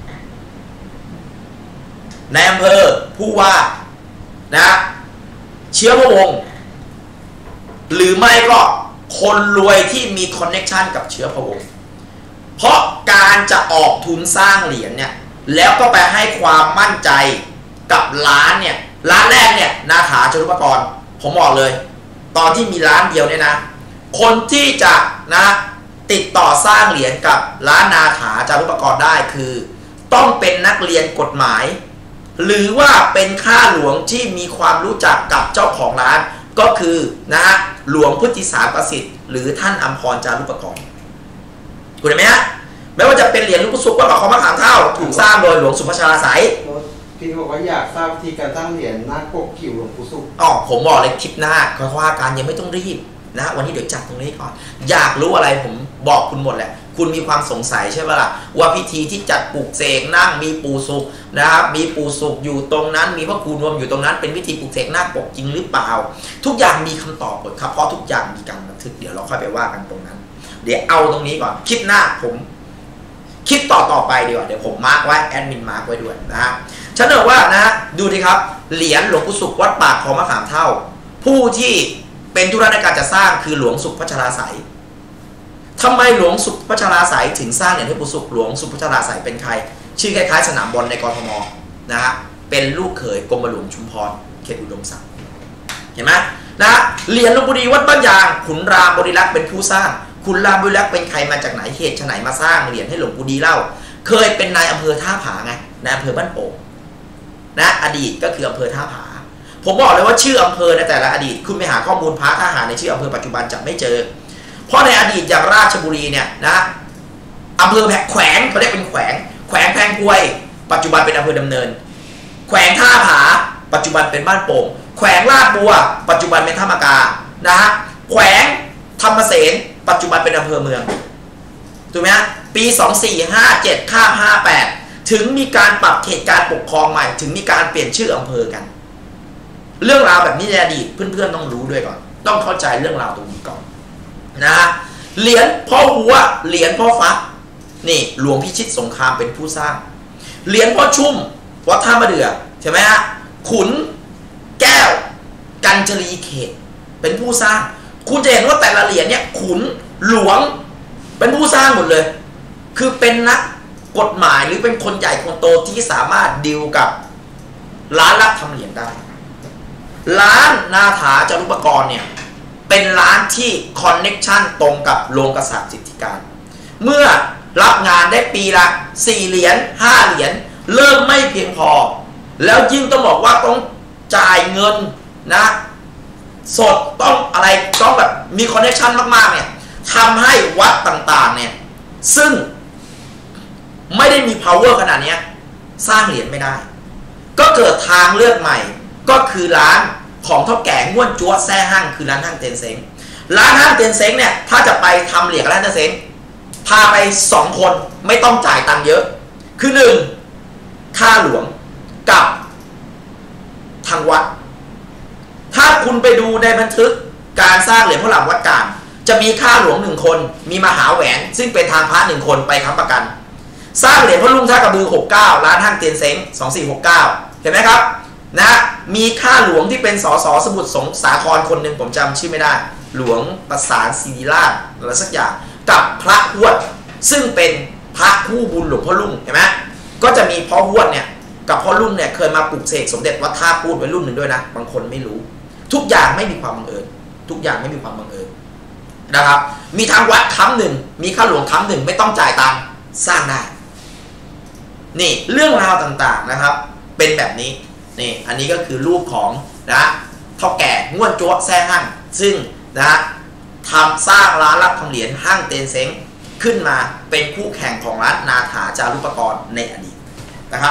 ในอำเภอผู้ว่านะเชื้อพระวงศ์หรือไม่ก็คนรวยที่มีคอนเนคชันกับเชื้อพระวงศ์เพราะการจะออกทุนสร้างเหรียญเนี่ยแล้วก็ไปให้ความมั่นใจกับร้านเนี่ยร้านแรกเนี่ยนาถาจารุปกรณ์ผมบอกเลยตอนที่มีร้านเดียวเนี่ยนะคนที่จะนะติดต่อสร้างเหรียญกับร้านนาถาจารุปกรณ์ได้คือต้องเป็นนักเรียนกฎหมายหรือว่าเป็นข้าหลวงที่มีความรู้จักกับเจ้าของร้านก็คือนะฮะหลวงพุทธิสารประสิทธิ์หรือท่านอัมพรจารุปกรณ์คุณเห็นไหมฮะไม่ว่าจะเป็นเหรียญหลวงปู่สุขวัดป่าคลองมะขามเท่าถูกสร้างโดยหลวงสุภชาไสยพี่บอกว่าอยากทราบวิธีการตั้งเหรียญหน้าปกกิ่วหลวงปู่สุขอ๋อผมบอกเลยคลิปหน้าค่อยว่ากันยังไม่ต้องรีบนะวันนี้เดี๋ยวจัดตรงนี้ก่อนอยากรู้อะไรผมบอกคุณหมดแหละคุณมีความสงสัยใช่ไหมล่ะว่าพิธีที่จัดปลูกเสกนั่งมีปู่สุขนะครับมีปู่สุขอยู่ตรงนั้นมีพระครูรวมอยู่ตรงนั้นเป็นพิธีปลูกเสกนาคปกจริงหรือเปล่าทุกอย่างมีคำตอบหมดครับเพราะทุกอย่างมีการบันทึกเดี๋ยวเราค่อยไปว่ากันตรงนั้นเดี๋ยวเอาตรงนี้ก่อนคลิปหน้าผมคลิปต่อต่อไปดีกว่าเดี๋ยวผมมาร์กไว้แอดมินมาร์กไว้ด้วยนะฮะฉันบอกว่านะดูดิครับเหรียญหลวงปู่สุขวัดป่าคลองมะขามเท่าผู้ที่เป็นธุระในการจะสร้างคือหลวงสุขพัชราไสยทำไมหลวงสุขพัชราไสยถึงสร้างเหรียญให้ปู่สุขหลวงสุขพัชราไสยเป็นใครชื่อคล้ายๆสนามบอลในกทมนะฮะเป็นลูกเขยกรมหลวงชุมพรเขตอุดมศักดิ์เห็นไหมนะเหรียญหลวงปู่ดีวัดบ้านยางขุนรามบริลักษ์เป็นผู้สร้างขุนรามบริลักษ์เป็นใครมาจากไหนเหตุไฉนมาสร้างเหรียญให้หลวงปู่ดีเล่าเคยเป็นนายอำเภอท่าผาไงนายอำเภอบ้านโป่งนะอดีตก็คืออำเภอท่าผาผมบอกเลยว่าชื่ออำเภอในแต่ละอดีตคุณไปหาข้อมูลพระทหารในชื่ออำเภอปัจจุบันจะไม่เจอเพราะในอดีตอย่างราชบุรีเนี่ยนะอำเภอแขวงเขาเรียกเป็นแขวงแขวงแพงกวยปัจจุบันเป็นอำเภอดำเนินแขวงท่าผาปัจจุบันเป็นบ้านโป่งแขวงลาดบัวปัจจุบันเป็นท่ามะกานะฮะแขวงธรรมเสนปัจจุบันเป็นอำเภอเมืองถูกไหมฮะปีสองสี่ห้าเจ็ดข้ามห้าแปดถึงมีการปรับเขตการปกครองใหม่ถึงมีการเปลี่ยนชื่ออำเภอกันเรื่องราวแบบนี้ในอดีตเพื่อนๆต้องรู้ด้วยก่อนต้องเข้าใจเรื่องราวตรงนี้ก่อนนะฮะเหรียญพ่อหัวเหรียญพ่อฟักนี่หลวงพิชิตสงครามเป็นผู้สร้างเหรียญพ่อชุ่มวัดท่ามะเดื่อใช่ไหมฮะขุนแก้วกัญจรีเขตเป็นผู้สร้างคุณจะเห็นว่าแต่ละเหรียญเนี่ยขุนหลวงเป็นผู้สร้างหมดเลยคือเป็นนักกฎหมายหรือเป็นคนใหญ่คนโตที่สามารถดีลกับร้านรับทำเหรียญได้ร้านนาถาจารุปกรณ์เนี่ยเป็นร้านที่คอนเน็กชันตรงกับโรงกษัตริย์สิทธิการเมื่อรับงานได้ปีละสี่เหรียญห้าเหรียญเริ่มไม่เพียงพอแล้วยิ่งต้องบอกว่าต้องจ่ายเงินนะสดต้องอะไรต้องแบบมีคอนเน็กชันมากๆเนี่ยทำให้วัดต่างๆเนี่ยซึ่งไม่ได้มี power ขนาดนี้สร้างเหรียญไม่ได้ก็เกิดทางเลือกใหม่ก็คือร้านของเท่าแก่ง่วนจั๊วแซ่ห้างคือร้านห้างเตียนเซ้งร้านห้างเตียนเซ้งเนี่ยถ้าจะไปทำเหรียญกับร้านเตียนเซ้งพาไปสองคนไม่ต้องจ่ายตังค์เยอะคือหนึ่งค่าหลวงกับทางวัดถ้าคุณไปดูในบันทึกการสร้างเหรียญพ่อหลามวัดกาญจะมีค่าหลวงหนึ่งคนมีมหาแหวนซึ่งเป็นทางพระหนึ่งคนไปค้ำประกันสร้างเหรียญพ่อลุงท่ากระบือหกเก้าร้านห้างเตียนเซ้งสองสี่หกเก้าเห็นไหมครับนะมีค่าหลวงที่เป็นสสสมุทรสงสาครคนหนึ่งผมจำชื่อไม่ได้หลวงประสานศิริราชอะไรสักอย่างกับพระหวดซึ่งเป็นพระคู่บุญหลวงพ่อลุงเห็นไหมก็จะมีพ่อหวดเนี่ยกับพ่อลุงเนี่ยเคยมาปลุกเสกสมเด็จวัดท่าพูดไว้รุ่นหนึ่งด้วยนะบางคนไม่รู้ทุกอย่างไม่มีความบังเอิญทุกอย่างไม่มีความบังเอิญนะครับมีทางวัดค้ำหนึ่งมีค่าหลวงค้ำหนึ่งไม่ต้องจ่ายตังค์สร้างได้นี่เรื่องราวต่างๆนะครับเป็นแบบนี้นี่อันนี้ก็คือรูปของนะเท่าแก่ง่วนจั๊วแซ่ห้างซึ่งนะทำสร้างร้านรับทำเหรียญห้างเตียนเซ้งขึ้นมาเป็นคู่แข่งของร้านนาถาจารุปกรณ์ในอดีตนะครับ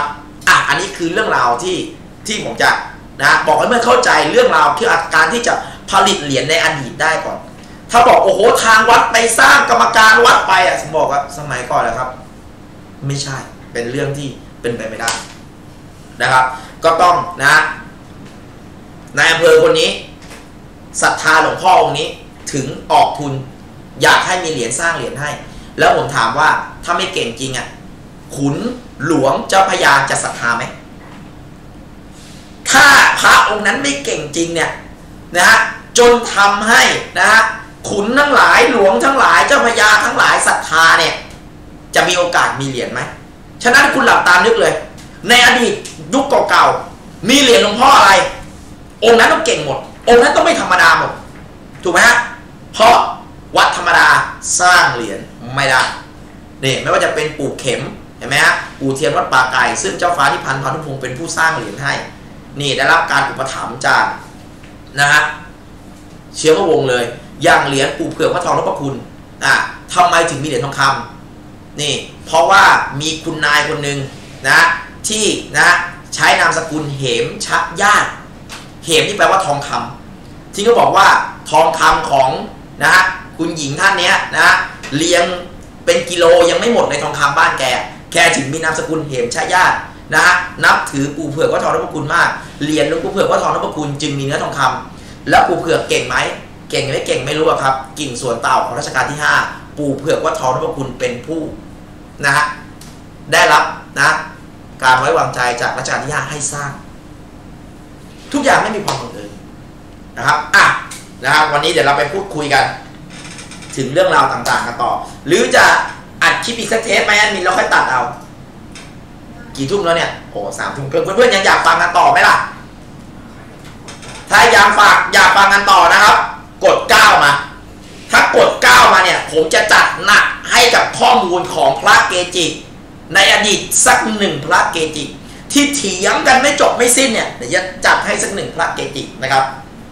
อ่ะอันนี้คือเรื่องราวที่ที่ผมจะนะบอกให้เพื่อนเข้าใจเรื่องราวคือการที่จะผลิตเหรียญในอดีตได้ก่อนถ้าบอกโอ้โหทางวัดไปสร้างกรรมการวัดไปอ่ะผมบอกว่าสมัยก่อนนะครับไม่ใช่เป็นเรื่องที่เป็นไปไม่ได้นะครับก็ต้องนะนายอำเภอคนนี้ศรัทธาหลวงพ่อองค์นี้ถึงออกทุนอยากให้มีเหรียญสร้างเหรียญให้แล้วผมถามว่าถ้าไม่เก่งจริงอ่ะขุนหลวงเจ้าพระยาจะศรัทธาไหมถ้าพระองค์นั้นไม่เก่งจริงเนี่ยนะฮะจนทำให้นะฮะขุนทั้งหลายหลวงทั้งหลายเจ้าพระยาทั้งหลายศรัทธาเนี่ยจะมีโอกาสมีเหรียญไหมฉะนั้นคุณหลับตานึกเลยในอดีตยุคเก่าๆมีเหรียญหลวงพ่ออะไรองค์นั้นต้องเก่งหมดองค์นั้นต้องไม่ธรรมดาหมดถูกไหมฮะเพราะวัดธรรมดาสร้างเหรียญไม่ได้นี่ไม่ว่าจะเป็นปู่เข็มเห็นไหมฮะปู่เทียนวัดป่าไก่ซึ่งเจ้าฟ้านิพันธ์พานุพงศ์เป็นผู้สร้างเหรียญให้นี่ได้รับการอุปถัมภ์จากนะฮะเชื้อพระวงศ์เลยอย่างเหรียญปู่เผือกพระทองนพคุณอ่ะทำไมถึงมีเหรียญทองคำนี่เพราะว่ามีคุณนายคนหนึ่งนะที่นะใช้นามสกุลเหมชะญาติเหมที่แปลว่าทองคำที่เขาบอกว่าทองคำของนะฮะคุณหญิงท่านเนี้ยนะเลี้ยงเป็นกิโลยังไม่หมดในทองคำบ้านแกแกถึงมีนามสกุลเหมชะญาตินะฮะนับถือปู่เผือกวัดทองนพคุณมากเหรียญหลวงปู่เผือกวัดทองนพคุณจึงมีเนื้อทองคำแล้วปู่เผือกเก่งไหมเก่งไม่เก่งไม่รู้ครับกิ่งส่วนเต่าของรัชกาลที่ห้าปู่เผือกวัดทองนพคุณเป็นผู้นะฮะได้รับนะการไว้วางใจจากรัชกาลที่ห้าให้สร้างทุกอย่างไม่มีความบังเอิญนะครับอ่ะนะครับวันนี้เดี๋ยวเราไปพูดคุยกันถึงเรื่องราวต่างๆกันต่อหรือจะอัดคลิปอีกสักเทปไหมแอดมินเราค่อยตัดเอากี่ทุ่มแล้วเนี่ยโอ้สามทุ่มเพื่อนๆยังอยากฟังกันต่อไหมล่ะถ้าอยากฝากอยากฟังกันต่อนะครับกดเก้ามาถ้ากดเก้ามาเนี่ยผมจะจัดหนักให้กับข้อมูลของพระเกจิในอดีตสักหนึ่งพระเกจิที่เถียงกันไม่จบไม่สิ้นเนี่ยเดี๋ยวจะจัดให้สักหนึ่งพระเกจินะครับ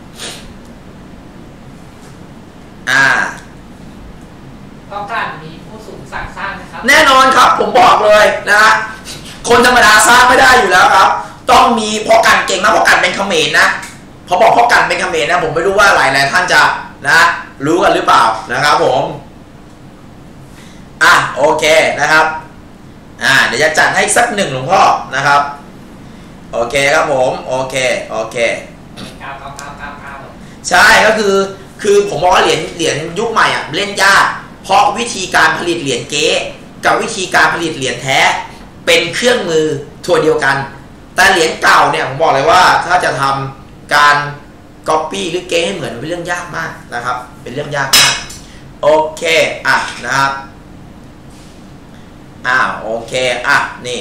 อ่าต้องการมีผู้สูงศักดิ์สร้างนะครับแน่นอนครับผมบอกเลยนะฮะคนธรรมดาสร้างไม่ได้อยู่แล้วครับต้องมีพ่อกันเก่งนะพ่อกันเป็นเขมรนะพอบอกพ่อกันเป็นเขมรนะผมไม่รู้ว่าหลายหลายท่านจะนะรู้กันหรือเปล่านะครับผมอ่ะโอเคนะครับอ่าเดี๋ยวจะจัดให้สักหนึ่งหลวงพ่อนะครับโอเคครับผมโอเคโอเคเก้าเก้าเก้าเก้าเก้าใช่ก็คือคือผมบอกว่าเหรียญเหรียญยุคใหม่อ่ะเล่นยากเพราะวิธีการผลิตเหรียญเก๊กับวิธีการผลิตเหรียญแท้เป็นเครื่องมือทั่วเดียวกันแต่เหรียญเก่าเนี่ยผมบอกเลยว่าถ้าจะทำการก๊อปปี้หรือเก๊ให้เหมือนเป็นเรื่องยากมากนะครับเป็นเรื่องยากมากโอเคอ่ะนะครับอ้าวโอเคอ่ะนี่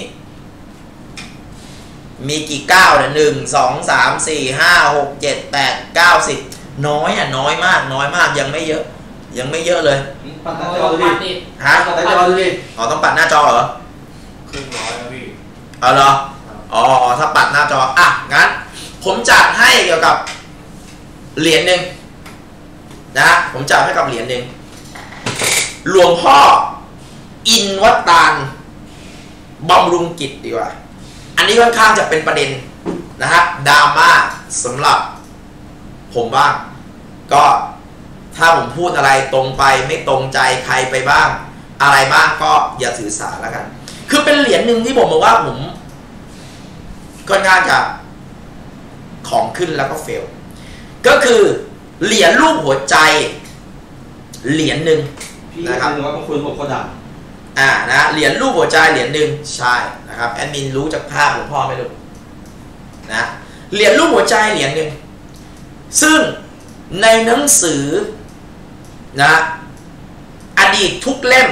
มีกี่เก้าเนี่ยหนึ่งสองสามสี่ห้าหกเจ็ดแปดเก้าสิบน้อยอ่ะน้อยมากน้อยมากยังไม่เยอะยังไม่เยอะเลยปัดหน้าจอดูดิฮะปัดหน้าจอดูดิอ๋อต้องปัดหน้าจอเหรอครึ่งร้อยนะพี่เอาเหรออ๋อถ้าปัดหน้าจออ่ะงั้นผมจัดให้เกี่ยวกับเหรียญหนึ่งนะผมจัดให้กับเหรียญหนึ่งหลวงพ่ออินวัดตาลบำรุงกิจดีกว่าอันนี้ค่อนข้างจะเป็นประเด็นนะฮะดราม่าสำหรับผมบ้างก็ถ้าผมพูดอะไรตรงไปไม่ตรงใจใครไปบ้างอะไรบ้างก็อย่าถือสาแล้วกันคือเป็นเหรียญหนึ่งที่ผมบอกว่าผมค่อนข้างจะของขึ้นแล้วก็เฟลก็คือเหรียญรูปหัวใจเหรียญหนึ่งนะครับพี่ว่าบางคนบอกเขาดังอ่านะเหรียญรูปหัวใจเหรียญหนึ่งใช่นะครับแอดมินรู้จากภาพหลวงพ่อไม่รู้นะเหรียญรูปหัวใจเหรียญหนึ่งซึ่งในหนังสือนะอดีตทุกเล่ม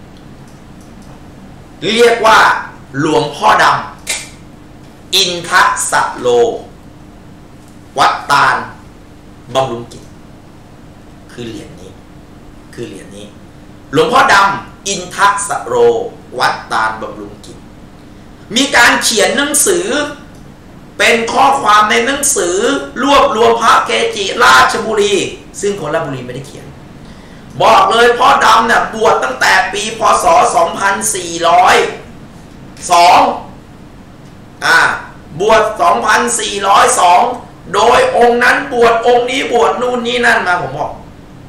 เรียกว่าหลวงพ่อดำอินทสโลวัดตาลบำรุงกิจคือเหรียญนี้คือเหรียญนี้หลวงพ่อดำอินทสโลวัดตาลบำรุงกิจมีการเขียนหนังสือเป็นข้อความในหนังสือรวบรวมพระเกจิราชบุรีซึ่งคนราชบุรีไม่ได้เขียนบอกเลยพ่อดำเนี่ยบวชตั้งแต่ปีพ.ศ. สองพันสี่ร้อยสองอ่าบวช สองพันสี่ร้อยสอง โดยองค์นั้นบวชองค์นี้บวชนู่นนี่นั่นมาผมบอก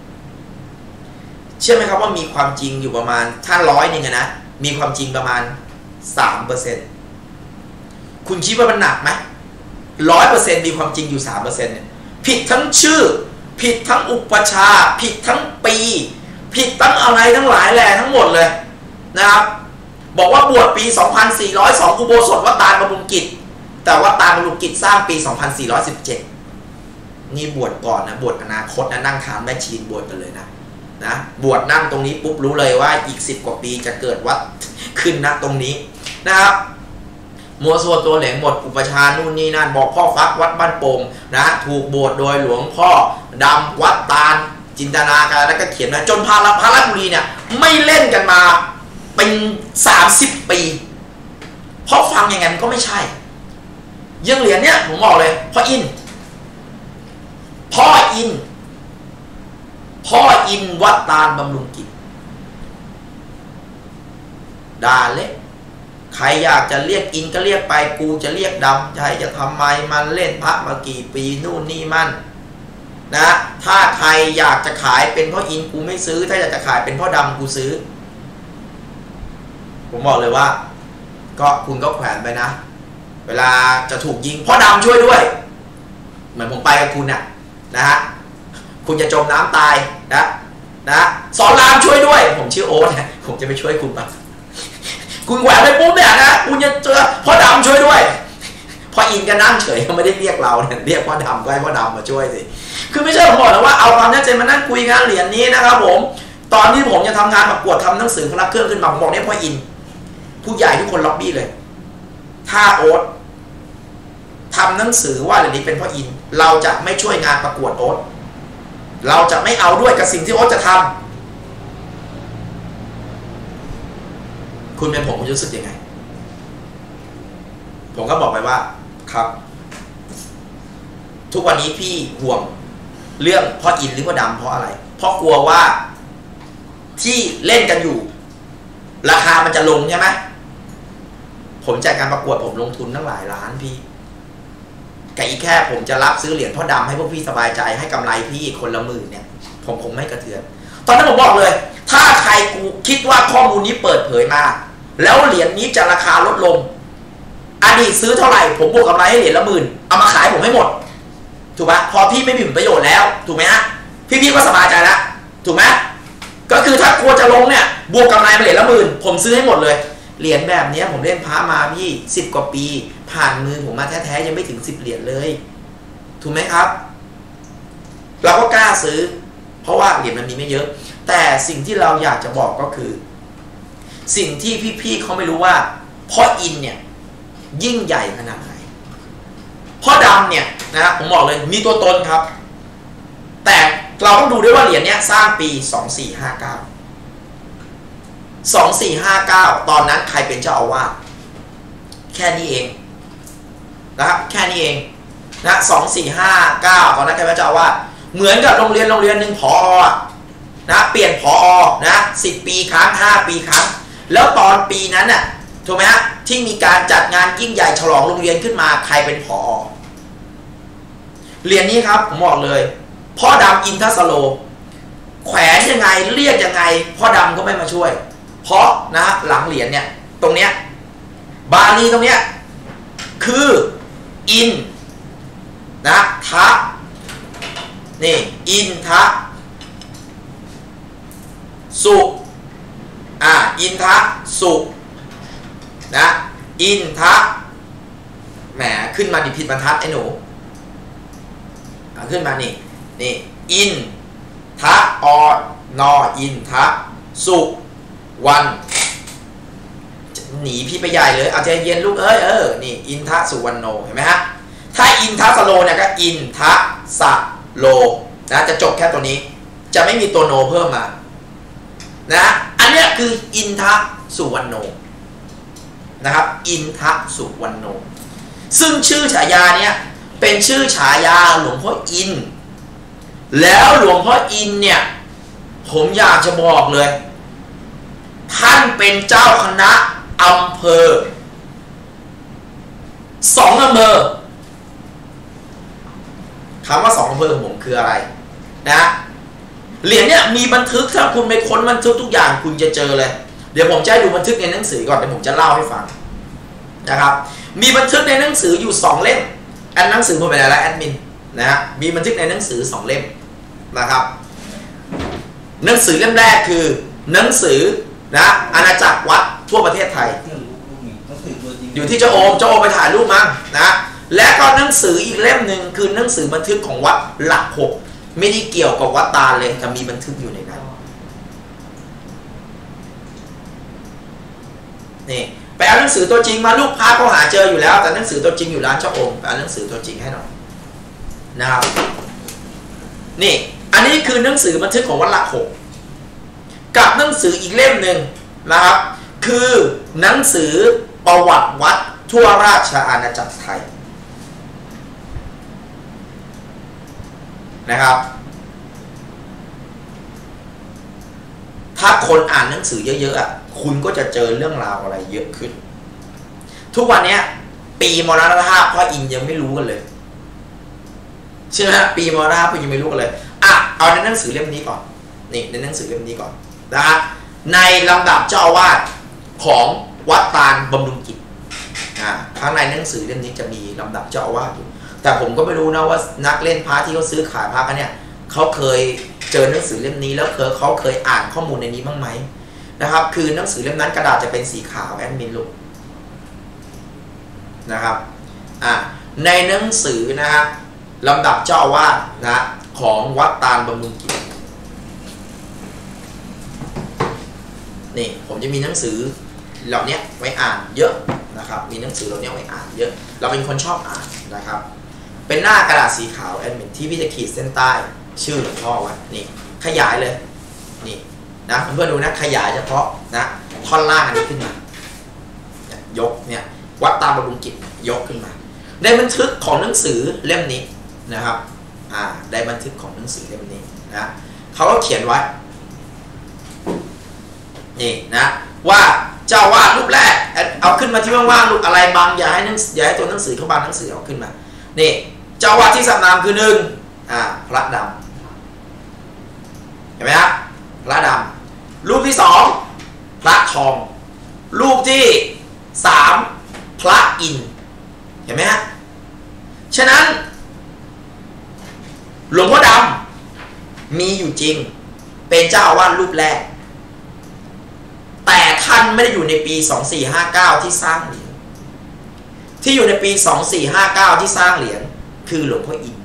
เชื่อไหมครับว่ามีความจริงอยู่ประมาณถ้าร้อยหนึ่งนะมีความจริงประมาณ สามเปอร์เซ็นต์ คุณคิดว่ามันหนักไหม ร้อยเปอร์เซ็นต์ มีความจริงอยู่ สามเปอร์เซ็นต์ เนี่ยผิดทั้งชื่อผิดทั้งอุปชาผิดทั้งปีผิดทั้งอะไรทั้งหลายแหล่ทั้งหมดเลยนะครับบอกว่าบวชปี สองพันสี่ร้อยสอง อุโบสถวัดตาลบำรุงกิจแต่วัดตาลบำรุงกิจสร้างปี สองพันสี่ร้อยสิบเจ็ด นี่บวชก่อนนะบวชอนาคตนะนั่งทานแม่ชีนบวชกันเลยนะนะบวชนั่งตรงนี้ปุ๊บรู้เลยว่าอีกสิบกว่าปีจะเกิดวัดขึ้นนะตรงนี้นะครับมัวซัวตัวเหลงหมดอุปชานู่นนี่นั่นบอกพ่อฟักวัดบ้านโป่งนะถูกบวชโดยหลวงพ่อดำวัดตาลจินตนาการแล้วก็เขียนมาจนพาพระราชบุรีเนี่ยไม่เล่นกันมาเป็นสามสิบปีเพราะฟังยังไงมันก็ไม่ใช่ยังเหรียญเนี่ยผมบอกเลยพ่ออินพ่ออินพ่ออินวัดตาลบำรุงกิจด่าเละใครอยากจะเรียกอินก็เรียกไปกูจะเรียกดำใครจะทำไมมันเล่นพระมากี่ปีนู่นนี่มันนะถ้าใครอยากจะขายเป็นพ่ออินกูไม่ซื้อถ้าอยากจะขายเป็นพ่อดำกูซื้อผมบอกเลยว่าก็คุณก็แขวนไปนะเวลาจะถูกยิงพ่อดำช่วยด้วยเหมือนผมไปกับคุณนะนะฮะคุณจะจมน้ำตายนะนะสอนรามช่วยด้วยผมชื่อโอ๊ตนะผมจะไปช่วยคุณปะคุณแขวนไปปุ๊บเนี่ยนะคุณจะเจอพ่อดำช่วยด้วยพ่ออินก็นั่งเฉยเขาไม่ได้เรียกเราเนี่ยเรียกพ่อดำก็ให้พ่อดำมาช่วยสิคือไม่ใช่ผมบอกนะว่าเอาความชัดเจนมานั่งคุยงานเหรียญนี้นะครับผมตอนที่ผมจะทำงานประกวดทำหนังสือพระเครื่องขึ้นมาผมบอกเนี่ยพ่ออินผู้ใหญ่ทุกคนล็อบบี้เลยถ้าโอ๊ตทำหนังสือว่าเหรียญนี้เป็นพ่ออินเราจะไม่ช่วยงานประกวดโอ๊ตเราจะไม่เอาด้วยกับสิ่งที่โอ๊ตจะทำคุณเป็นผมคุณรู้สึกยังไงผมก็บอกไปว่าครับทุกวันนี้พี่ห่วงเรื่องพ่ออินหรือพ่อดำเพราะอะไรเพราะกลัวว่าที่เล่นกันอยู่ราคามันจะลงใช่ไหมผมจัดการประกวดผมลงทุนตั้งหลายล้านพี่แต่อีกแค่ผมจะรับซื้อเหรียญพ่อดำให้พวกพี่สบายใจให้กำไรพี่คนละหมื่นเนี่ยผมคงไม่กระเทือนตอนนั้นผมบอกเลยถ้าใครกูคิดว่าข้อมูลนี้เปิดเผยมาแล้วเหรียญนี้จะราคาลดลงอดีตซื้อเท่าไหร่ผมบวกกำไรให้เหรียญละหมื่นเอามาขายผมให้หมดถูกไหมพอพี่ไม่มีผลประโยชน์แล้วถูกไหมฮะพี่พี่ก็สบายใจแล้วถูกไหมก็คือถ้ากลัวจะลงเนี่ยบวกกำไรมาเหรียญละหมื่นผมซื้อให้หมดเลยเหรียญแบบนี้ผมเล่นพระมาพี่สิบกว่าปีผ่านมือผมมาแท้ๆยังไม่ถึงสิบเหรียญเลยถูกไหมครับเราก็กล้าซื้อเพราะว่าเหรียญมันมีไม่เยอะแต่สิ่งที่เราอยากจะบอกก็คือสิ่งที่พี่ๆเขาไม่รู้ว่าพ่ออินเนี่ยยิ่งใหญ่ขนาดไหนพ่อดำเนี่ยนะครับผมบอกเลยมีตัวตนครับแต่เราต้องดูด้วยว่าเหรียญเนี้ยสร้างปีสองสี่ห้าเก้า สองสี่ห้าเก้าตอนนั้นใครเป็นเจ้าอาวาสแค่นี้เองนะครับแค่นี้เองนะสองสี่ห้าเก้าตอนนั้นใครเป็นเจ้าอาวาสเหมือนกับโรงเรียนโรงเรียนหนึ่งผอนะเปลี่ยนผอนะสิบปีครั้งห้าปีครั้งแล้วตอนปีนั้นน่ะถูกไหมฮะที่มีการจัดงานยิ่งใหญ่ฉลองโรงเรียนขึ้นมาใครเป็นผอเรียนนี้ครับผมบอกเลยพ่อดำอินทสโลแขวนยังไงเรียกยังไงพ่อดำก็ไม่มาช่วยเพราะนะหลังเหรียญเนี่ยตรงเนี้ยบาลีตรงเนี้ยคืออินนะทะนี่อินทะสุอ่าอินทะสุนะอินทะแหมขึ้นมาดิผิดบรรทัดไอ้หนูขึ้นมานี่นี่อินทะออนออินทะสุวันหนีพี่ไปใหญ่เลยเอาใจเย็นลูกเอ้ยเออนี่อินทะสุวรรณโนเห็นไหมฮะถ้าอินทะสโลเนี่ยก็อินทะสโลนะจะจบแค่ตัวนี้จะไม่มีตัวโนเพิ่มมานะอันเนี้ยคืออินทะสุวรรณโนนะครับอินทะสุวรรณโนซึ่งชื่อฉายาเนี้ยเป็นชื่อฉายาหลวงพ่ออินแล้วหลวงพ่ออินเนี่ยผมอยากจะบอกเลยท่านเป็นเจ้าคณะอำเภอสองอำเภอคำว่าสองอำเภอของผมคืออะไรนะเหรียญเนี่ยมีบันทึกถ้าคุณไปค้นบันทึกทุกอย่างคุณจะเจอเลยเดี๋ยวผมจะให้ดูบันทึกในหนังสือก่อนเดี๋ยวผมจะเล่าให้ฟังนะครับมีบันทึกในหนังสืออยู่สองเล่มอันหนังสือผมเป็นอะไรแอดมินนะฮะมีบันทึกในหนังสือสองเล่มนะครับหนังสือเล่มแรกคือหนังสือนะอาณาจักรวัดทั่วประเทศไทยอยู่ที่เจ้าโอมเจ้าโอมไปถ่ายรูปมานะและก็หนังสืออีกเล่มหนึ่งคือหนังสือบันทึกของวัดหลักหกไม่ได้เกี่ยวกับวัดตาลเลยแต่มีบันทึกอยู่ในนั้นนี่ไปเอาหนังสือตัวจริงมาลูกพาเขาหาเจออยู่แล้วแต่หนังสือตัวจริงอยู่ร้านเจ้าโอมไปเอาหนังสือตัวจริงให้หน่อยนะครับนี่อันนี้คือหนังสือบันทึกของวัดหลักหกกับหนังสืออีกเล่มหนึ่งนะครับคือหนังสือประวัติวัดทั่วราชอาณาจักรไทยนะครับถ้าคนอ่านหนังสือเยอะๆอ่ะคุณก็จะเจอเรื่องราวอะไรเยอะขึ้นทุกวันนี้ปีมรณภาพพ่ออินยังไม่รู้กันเลยใช่ไหมฮะปีมรณภาพพ่อยังไม่รู้กันเลยอ่ะเอาในหนังสือเล่มนี้ก่อนนี่ในหนังสือเล่มนี้ก่อนนะฮะในลำดับเจ้าอาวาสของวัดตาลบำรุงกิจอ่าข้างในหนังสือเล่มนี้จะมีลำดับเจ้าอาวาสอยู่แต่ผมก็ไม่รู้นะว่านักเล่นพระที่เขาซื้อขายพระกันเนี่ยเขาเคยเจอหนังสือเล่มนี้แล้วเคยเขาเคยอ่านข้อมูลในนี้บ้างไหมนะครับคือหนังสือเล่มนั้นกระดาษจะเป็นสีขาวแอดมินลูกนะครับอ่าในหนังสือนะฮะลำดับเจ้าอาวาสนะของวัดตาลบำรุงกิจนี่ผมจะมีหนังสือเหล่านี้ไว้อ่านเยอะนะครับมีหนังสือเหล่านี้ไว้อ่านเยอะเราเป็นคนชอบอ่านนะครับเป็นหน้ากระดาษสีขาวแอดมินที่พี่จะขีดเส้นใต้ชื่อหลวงพ่อไว้นี่ขยายเลยนี่นะเพื่อนๆดูนะขยายเฉพาะนะท่อนล่างอันนี้ขึ้นมายกเนี่ยวัดตาลบำรุงกิจยกขึ้นมาได้บันทึกของหนังสือเล่มนี้นะครับอ่าได้บันทึกของหนังสือเล่มนี้นะเขาก็เขียนไว้นี่นะว่าเจ้าวาดรูปแรกเอาขึ้นมาที่ว่างๆรูปอะไรบางอย่าให้หนังอย่าให้ตัวหนังสือเขาบางหนังสือเอาขึ้นมานี่เจ้าวาดที่สัมนามคือหนึ่งอ่าพระดำเห็นไหมครับพระดำรูปที่สองพระทองรูปที่สามพระอินทร์เห็นไหมฮะฉะนั้นหลวงพ่อดำมีอยู่จริงเป็นเจ้าอาวาสรูปแรกแต่ท่านไม่ได้อยู่ในปีสองสี่ห้าเก้าที่สร้างเหรียญที่อยู่ในปีสองสี่ห้าเก้าที่สร้างเหรียญคือหลวงพ่ออินทร์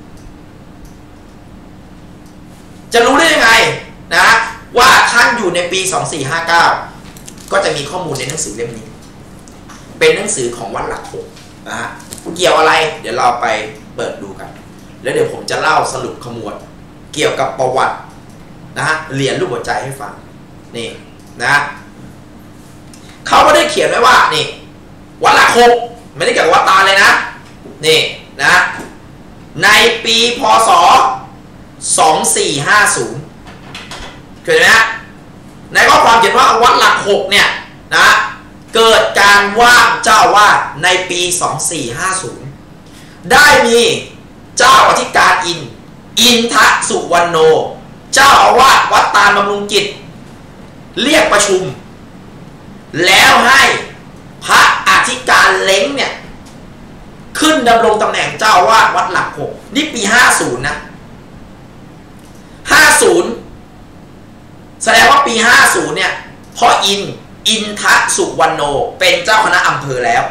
จะรู้ได้ยังไงนะว่าท่านอยู่ในปีสองสี่ห้าเก้าก็จะมีข้อมูลในหนังสือเล่มนี้เป็นหนังสือของวัดหลักหกนะฮะเกี่ยวอะไรเดี๋ยวเราไปเปิดดูกันแล้วเดี๋ยวผมจะเล่าสรุปขมวดเกี่ยวกับประวัตินะฮะเหรียญรูปหัวใจให้ฟังนี่นะเขาก็ได้เขียนไว้ว่านี่วัดหลักหกไม่ได้เกี่ยวกับวัดตาเลยนะนี่นะในปีพ.ศ. สองสี่ห้าศูนย์เห็นไหมฮะในข้อความเขียนว่าวัดหลักหกเนี่ยนะเกิดการว่างเจ้าวาดในปีสองสี่ห้าศูนย์ได้มีเจ้าอธิการอินอินทสุวรรณโนเจ้าอาวาสวัดตาลบำรุงกิจเรียกประชุมแล้วให้พระอธิการเล้งเนี่ยขึ้นดำรงตำแหน่งเจ้าอาวาสวัดหลักหกนี่ปีห้าสิบนะห้าสิบแสดงว่าปีห้าสิบเนี่ยพ่ออินอินทสุวรรณโนเป็นเจ้าคณะอำเภอแล้ว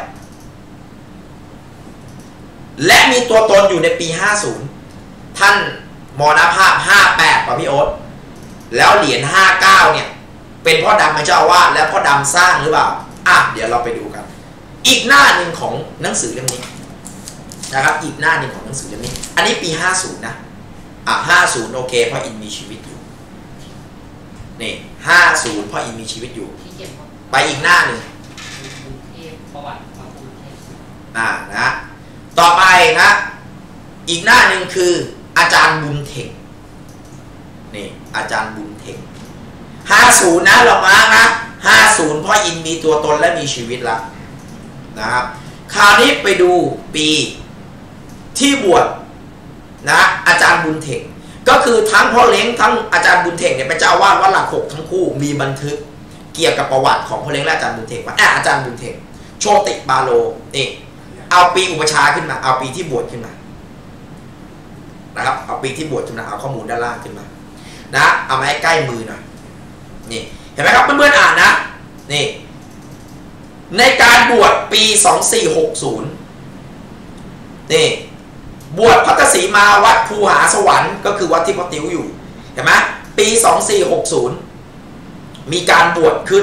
และมีตัวตนอยู่ในปีห้าสิบท่านมรณภาพห้าสิบแปดป่ะพี่โอ๊ตแล้วเหรียญห้าสิบเก้าเนี่ยเป็นพ่อดำเป็นเจ้าอาวาสแล้วพ่อดำสร้างหรือเปล่าอ่ะเดี๋ยวเราไปดูกันอีกหน้าหนึ่งของหนังสือเล่มนี้นะครับอีกหน้าหนึ่งของหนังสือเล่มนี้อันนี้ปีห้าสิบนะอ่ะห้าสิบโอเคพ่ออินมีชีวิตอยู่นี่ห้าสิบพ่ออินมีชีวิตอยู่ไปอีกหน้าหนึ่งประวัติของกรุงเทพอ่านะต่อไปนะอีกหน้าหนึ่งคืออาจารย์บุญเถงนี่อาจารย์บุญเถงห้าสิบนะเรามานะห้าสิบพ่ออินมีตัวตนและมีชีวิตแล้วนะครับคราวนี้ไปดูปีที่บวชนะอาจารย์บุญเถงก็คือทั้งพ่อเล้งทั้งอาจารย์บุญเถงเนี่ยเป็นเจ้าอาวาสวัดหลักหกทั้งคู่มีบันทึกเกี่ยวกับประวัติของพ่อเล้งและอาจารย์บุญเถงว่าอาจารย์บุญเถงโชติบาโลนี่เอาปีอุปชาขึ้นมาเอาปีที่บวชขึ้นมานะครับเอาปีที่บวชขึ้นมาเอาข้อมูลด้านล่างขึ้นมานะเอามาให้ใกล้มือหน่อยนี่เห็นไหมครับเพื่อนๆอ่านนะนี่ในการบวชปีสองสี่หกศูนย์นี่บวชพัทสีมาวัดภูหาสวรรค์ก็คือวัดที่พ่อติ๋วอยู่เห็นไหมปีสองสี่หกศูนย์มีการบวชขึ้น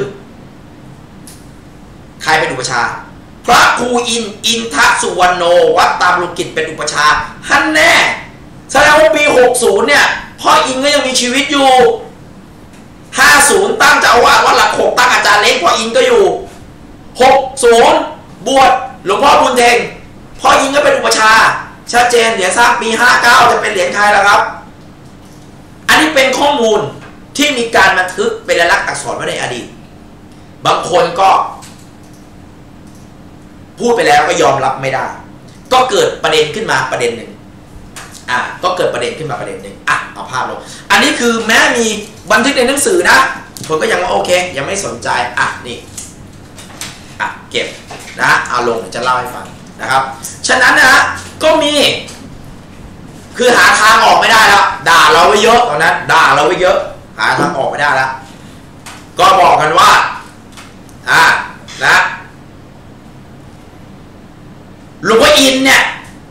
ใครเป็นอุปชาพระครูอินอินทสุวรรณโนวัดตามลุกิจเป็นอุปชาฮั่นแน่แสดงว่าปีหกสิบเนี่ยพ่ออินก็ยังมีชีวิตอยู่ห้าสิบตั้งเจ้าอาวาสวัดหลักหกตั้งอาจารย์เล็กพ่ออินก็อยู่หกสิบบวชหลวงพ่อบุญเถงพ่ออินก็เป็นอุปชาชัดเจนเดี๋ยวสร้างปีห้าเก้าจะเป็นเหรียญใครล่ะครับอันนี้เป็นข้อมูลที่มีการบันทึกเป็นลายลักษณ์อักษรไว้ในอดีตบางคนก็พูดไปแล้วก็ยอมรับไม่ได้ก็เกิดประเด็นขึ้นมาประเด็นหนึ่งอ่ะก็เกิดประเด็นขึ้นมาประเด็นหนึ่งอ่ะเอาภาพลงอันนี้คือแม้มีบันทึกในหนังสือนะคนก็ยังว่าโอเคยังไม่สนใจอ่ะนี่อ่ะเก็บนะเอาลงจะเล่าให้ฟังนะครับฉะนั้นนะก็มีคือหาทางออกไม่ได้แล้วด่าเราไว้เยอะตอนนั้นด่าเราไว้เยอะหาทางออกไม่ได้แล้วก็บอกกันว่าอ่ะนะหลวงพ่ออินเนี่ย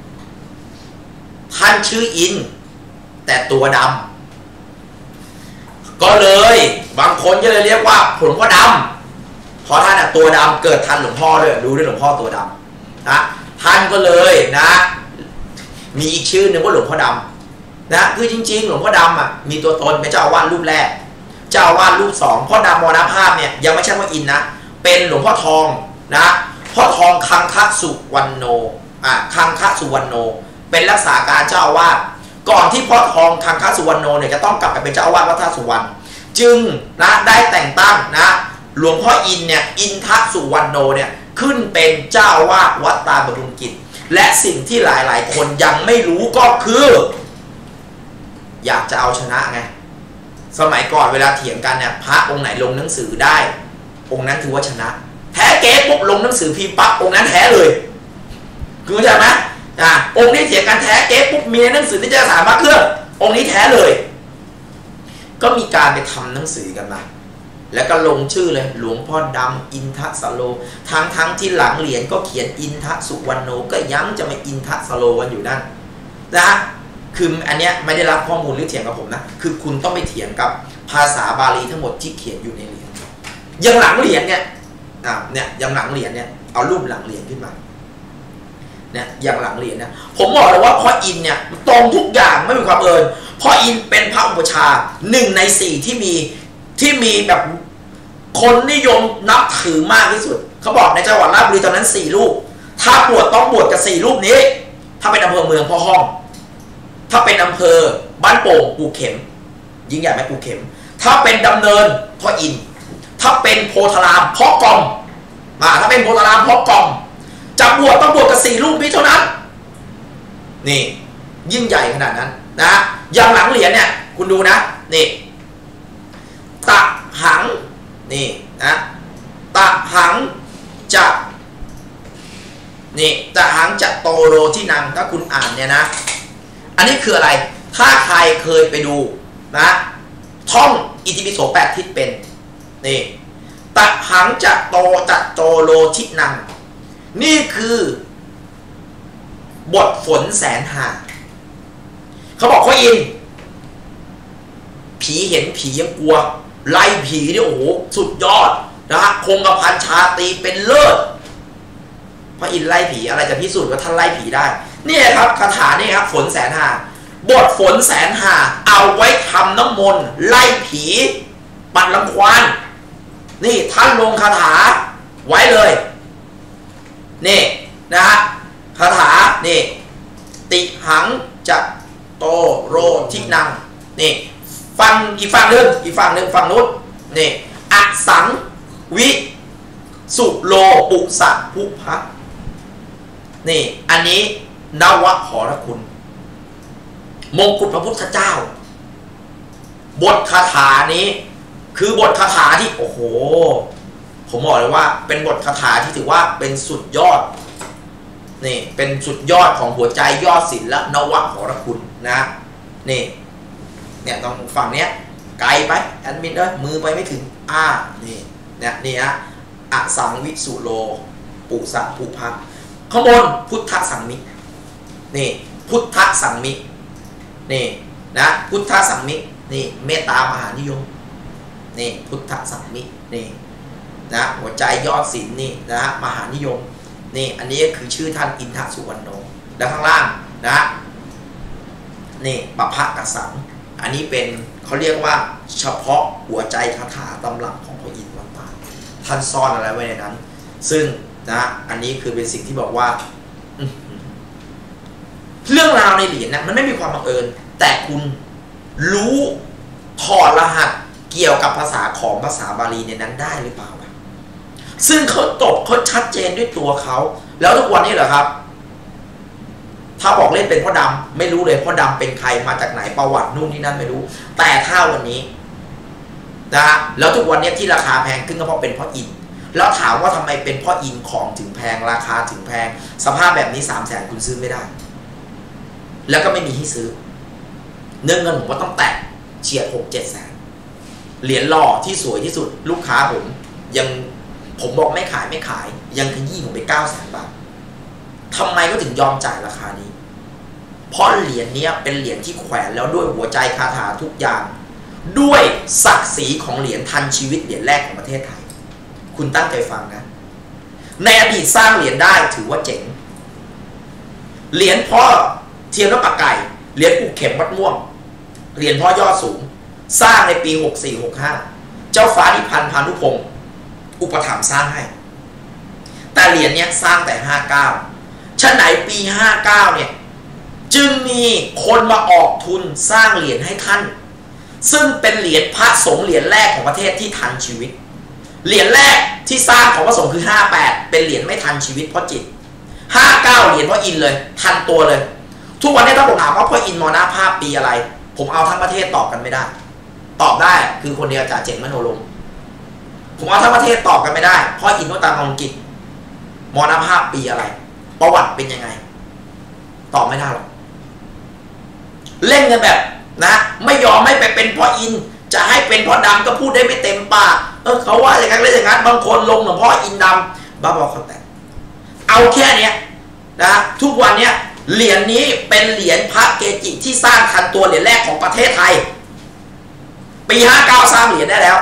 ท่านชื่ออินแต่ตัวดำก็เลยบางคนก็เลยเรียกว่าหลวงพ่อดำเพราะท่านตัวดำเกิดทันหลวงพ่อด้วยรู้ด้วยหลวงพ่อตัวดำนะท่านก็เลยนะมีอีกชื่อหนึ่งว่าหลวงพ่อดำนะคือจริงๆหลวงพ่อดำอ่ะมีตัวตนเป็นเจ้าอาวาสรูปแรกเจ้าอาวาสรูปสองพ่อดำมรณภาพเนี่ยยังไม่ใช่พ่ออินนะเป็นหลวงพ่อทองนะพ่อทองคังคะสุวรรณโนอ่ะคังคะสุวรรณโนเป็นรักษาการเจ้าอาวาสก่อนที่พ่อทองคังคะสุวรรณโนเนี่ยจะต้องกลับไปเป็นเจ้าอาวาสวัดท่าสุวรรณจึงนะได้แต่งตั้งนะหลวงพ่ออินเนี่ยอินทสุวรรณโนเนี่ยขึ้นเป็นเจ้าอาวาสวัดตาบรุงกิจและสิ่งที่หลายๆคนยังไม่รู้ก็คืออยากจะเอาชนะไงสมัยก่อนเวลาเถียงกันเนี่ยพระองค์ไหนลงหนังสือได้องค์นั้นถือว่าชนะแท้เก๊ปุ๊บลงหนังสือพิมพ์ปั๊บองค์นั้นแท้เลยคือเข้าใจไหมอ่าองค์นี้เถียงกันแท้เก๊ปุ๊บมีหนังสือที่จะสามารถเครื่ององค์นี้แท้เลยก็มีการไปทำหนังสือกันมาแล้วก็ลงชื่อเลยหลวงพ่อดำอินทสโลทั้งทั้งที่หลังเหรียญก็เขียนอินทสุวรรณโนก็ย้ำจะมาอินทสโลกันอยู่นั่นนะคืออันเนี้ยไม่ได้รับข้อมูลหรือเถียงกับผมนะคือคุณต้องไปเถียงกับภาษาบาลีทั้งหมดที่เขียนอยู่ในเหรียญยังหลังเหรียญเนี่ยอ่าเนี่ยยังหลังเหรียญเนี่ยเอารูปหลังเหรียญขึ้นมาเนี่ยอย่างหลังเหรียญเนี่ยผมบอกเลยว่าพ่ออินเนี่ยตรงทุกอย่างไม่มีความเอิญพ่ออินเป็นพระอุปชาหนึ่งในสี่ที่มีที่มีแบบคนนิยมนับถือมากที่สุดเขาบอกในจังหวัดราชบุรีตอนนั้นสี่รูปถ้าบวชต้องบวชกับสี่รูปนี้ถ้าเป็นอำเภอเมืองพ่อห้องถ้าเป็นอำเภอบ้านโป่งปู่เข็มยิ่งใหญ่ไหมปู่เข็มถ้าเป็นดำเนินพ่ออินถ้าเป็นโพธารามพ่อกอมมาถ้าเป็นโพธารามพ่อกอมจะบวชต้องบวชกับสี่รูปนี้เท่านั้นนี่ยิ่งใหญ่ขนาดนั้นนะอย่างหลังเหรียญเนี่ยคุณดูนะนี่ตะหังนี่นะตะหังจะนี่ตะหังจะโตโรที่นังถ้าคุณอ่านเนี่ยนะอันนี้คืออะไรถ้าใครเคยไปดูนะท่องอิติปิโสแปดทิศเป็นนี่ตะหังจะโตจะโตโรที่นังนี่คือบทฝนแสนหาเขาบอกว่าอินผีเห็นผียังกลัวไล่ผีเนี่ยโอ้โหสุดยอดนะฮะคงกระพันชาตรีเป็นเลิศพระอินทร์ไล่ผีอะไรจะพิสูจน์ว่าท่านไล่ผีได้นี่ครับคาถานี่ครับฝนแสนหาบทฝนแสนหาเอาไว้ทำน้ำมนต์ไล่ผีปัดรังควานนี่ท่านลงคาถาไว้เลยนี่นะฮะคาถานี่ติหังจะโตโรทินังนี่ฟังอีกฝั่งหนึ่งอีกฝั่งหนึ่งฝั่งนู้นนี่อสังวิสุโลปุสะภุพะนี่อันนี้นวหรคุณมงกุฎพระพุทธเจ้าบทคาถานี้คือบทคาถาที่โอ้โหผมบอกเลยว่าเป็นบทคาถาที่ถือว่าเป็นสุดยอดนี่เป็นสุดยอดของหัวใจยอดศิลป์และนวหรคุณนะนี่เนี่ยตรงฝั่งเนี้ยไกลไปแอดมินเอ้ยมือไปไม่ถึงอ่านี่เนี่ยนี่ฮะอสังวิสุโลปุสะภูพักข้างบนพุทธสังมินี่พุทธสังมินี่นะพุทธสังมินี่เมตตามหานิยมนี่พุทธสังมินี่นะหัวใจยอดศิลป์นี่นะมหานิยมนี่อันนี้คือชื่อท่านอินทสุวรรณโนแล้วข้างล่างนะนี่ปภะกสังอันนี้เป็นเขาเรียกว่าเฉพาะหัวใจคาถาตำรับของพระอินทร์วัดตาท่านซ่อนอะไรไว้ในนั้นซึ่งนะอันนี้คือเป็นสิ่งที่บอกว่าเรื่องราวในเหรียญนะมันไม่มีความบังเอิญแต่คุณรู้ถอดรหัสเกี่ยวกับภาษาของภาษาบาลีในนั้นได้หรือเปล่าซึ่งเขาตบเขาชัดเจนด้วยตัวเขาแล้วทุกวันนี้เหรอครับถ้าบอกเล่นเป็นพ่อดำไม่รู้เลยพ่อดำเป็นใครมาจากไหนประวัตินู่นนี่นั่นไม่รู้แต่ถ้าวันนี้นะแล้วทุกวันนี้ที่ราคาแพงขึ้นก็เพราะเป็นพ่ออินแล้วถามว่าทำไมเป็นพ่ออินของถึงแพงราคาถึงแพงสภาพแบบนี้สามแสนคุณซื้อไม่ได้แล้วก็ไม่มีให้ซื้อเนื้อเงินผมว่าต้องแตะเฉียดหกเจ็ดแสนเหรียญหล่อที่สวยที่สุดลูกค้าผมยังผมบอกไม่ขายไม่ขายยังขยี้ผมไปเก้าแสนบาททำไมก็ถึงยอมจ่ายราคานี้เพราะเหรียญนี้เป็นเหรียญที่แขวนแล้วด้วยหัวใจคาถาทุกอย่างด้วยศักดิ์ศรีของเหรียญทันชีวิตเหรียญแรกของประเทศไทยคุณตั้งใจฟังนะในอดีตสร้างเหรียญได้ถือว่าเจ๋งเหรียญพ่อเทียนและปากไก่เหรียญปูเข็มวัดม่วงเหรียญพ่อยอดสูงสร้างในปีหกสี่ หกห้าเจ้าฟ้านิพันธ์พานุพงศ์อุปถัมภ์สร้างให้แต่เหรียญเนี้ยสร้างแต่ห้าเก้าฉะไหนปีห้าเก้าเนี่ยจึงมีคนมาออกทุนสร้างเหรียญให้ท่านซึ่งเป็นเหรียญพระสงฆ์เหรียญแรกของประเทศที่ทันชีวิตเหรียญแรกที่สร้างของพระสงฆ์คือห้าแปดเป็นเหรียญไม่ทันชีวิตเพราะจิตห้าเก้าเหรียญเพราะอินเลยทันตัวเลยทุกวันนี้ถ้าผมถามว่าพ่ออินมรณภาพปีอะไรผมเอาทั้งประเทศตอบกันไม่ได้ตอบได้คือคนเดียวจ่าเจ๋งมโนรมผมเอาทั้งประเทศตอบกันไม่ได้พ่ออินวัดตามองกิจมรณภาพปีอะไรประวัติเป็นยังไงตอบไม่ได้หรอกเล่นกันแบบนะไม่ยอมไม่ไปเป็นพ่ออินจะให้เป็นพ่อดำก็พูดได้ไม่เต็มปากเออเขาว่าอย่างนั้นเลยอย่างนั้นบางคนลงหลวงพ่ออินดำบ้าบอเขาแต่เอาแค่เนี้ยนะทุกวันเนี้ยเหรียญนี้เป็นเหรียญพระเกจิที่สร้างทันตัวเหรียญแรกของประเทศไทยปีห้าเก้าสร้างเหรียญได้แล้ว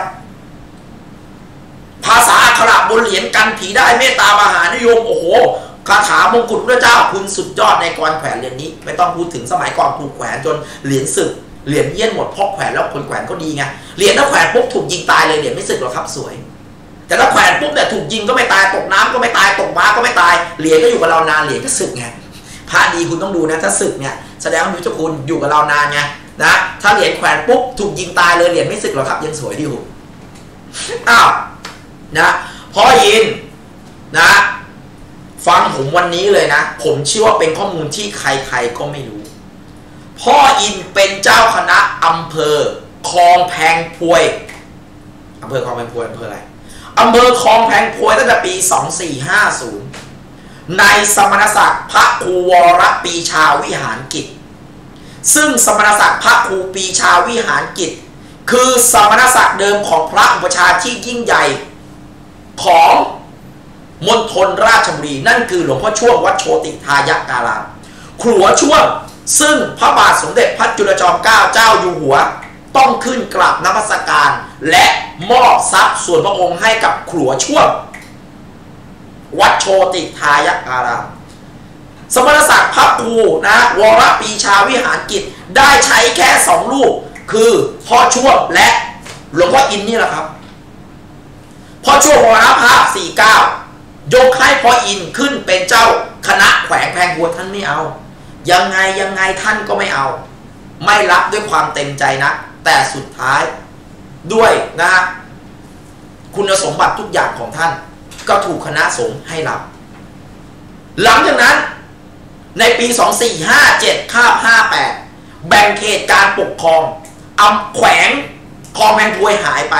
ภาษาอักขระบนเหรียญกันผีได้เมตตามหานิยมโอ้โหคาถามงกุฎพระเจ้าคุณสุดยอดในกรแขวนเหรียญนี้ไม่ต้องพูดถึงสมัยก่อนถูกแขวนจนเหรียญสึกเหรียญเยี่ยนหมดเพราะแขวนแล้วคนแขวนก็ดีไงเหรียญถ้าแขวนปุ๊บถูกยิงตายเลยเหรียญไม่สึกหรอกครับสวยแต่ถ้าแขวนปุ๊บเนี่ยถูกยิงก็ไม่ตายตกน้ำก็ไม่ตายตกม้าก็ไม่ตายเหรียญก็อยู่กับเรานานเหรียญก็สึกไงพระดีคุณต้องดูนะถ้าสึกเนี่ยแสดงว่ามีเจ้าคุณอยู่กับเรานานไงนะถ้าเหรียญแขวนปุ๊บถูกยิงตายเลยเหรียญไม่สึกหรอกครับยังสวยอยู่อ้าวนะพ่อยินนะฟังผมวันนี้เลยนะผมเชื่อว่าเป็นข้อมูลที่ใครๆก็ไม่รู้พ่ออินเป็นเจ้าคณะอำเภอคลองแพงพวยอำเภอคลองแพงพวยอำเภออะไรอำเภอคลองแพงพวยตั้งแต่ปีสองสี่ห้าศูนย์ในสมณศักดิ์พระครูวรปีชาวิหารกิจซึ่งสมณศักดิ์พระครูปีชาวิหารกิจคือสมณศักดิ์เดิมของพระอุปชฌาย์ที่ยิ่งใหญ่ของมณฑลราชบุรีนั่นคือหลวงพ่อช่วงวัดโชติทายการามครัวช่วงซึ่งพระบาทสมเด็จพระจุลจอมเกล้าเจ้าอยู่หัวต้องขึ้นกราบนมัสการและมอบทรัพย์ส่วนพระองค์ให้กับครัวช่วงวัดโชติทายการามสมณศักดิ์พระครูนะวรปีชาวิหารกิจได้ใช้แค่สองรูปคือพ่อช่วงและหลวงพ่ออินนี่แหละครับพ่อช่วงมรณภาพสี่เก้ายกให้พ่ออินขึ้นเป็นเจ้าคณะแขวงแพงพวยท่านไม่เอายังไงยังไงท่านก็ไม่เอาไม่รับด้วยความเต็มใจนะแต่สุดท้ายด้วยนะฮะคุณสมบัติทุกอย่างของท่านก็ถูกคณะสงฆ์ให้รับหลังจากนั้นในปีสองสี่ห้าเจ็ดคาบห้าแปดแบ่งเขตการปกครองอำแขวงคลองแพงพวยหายไป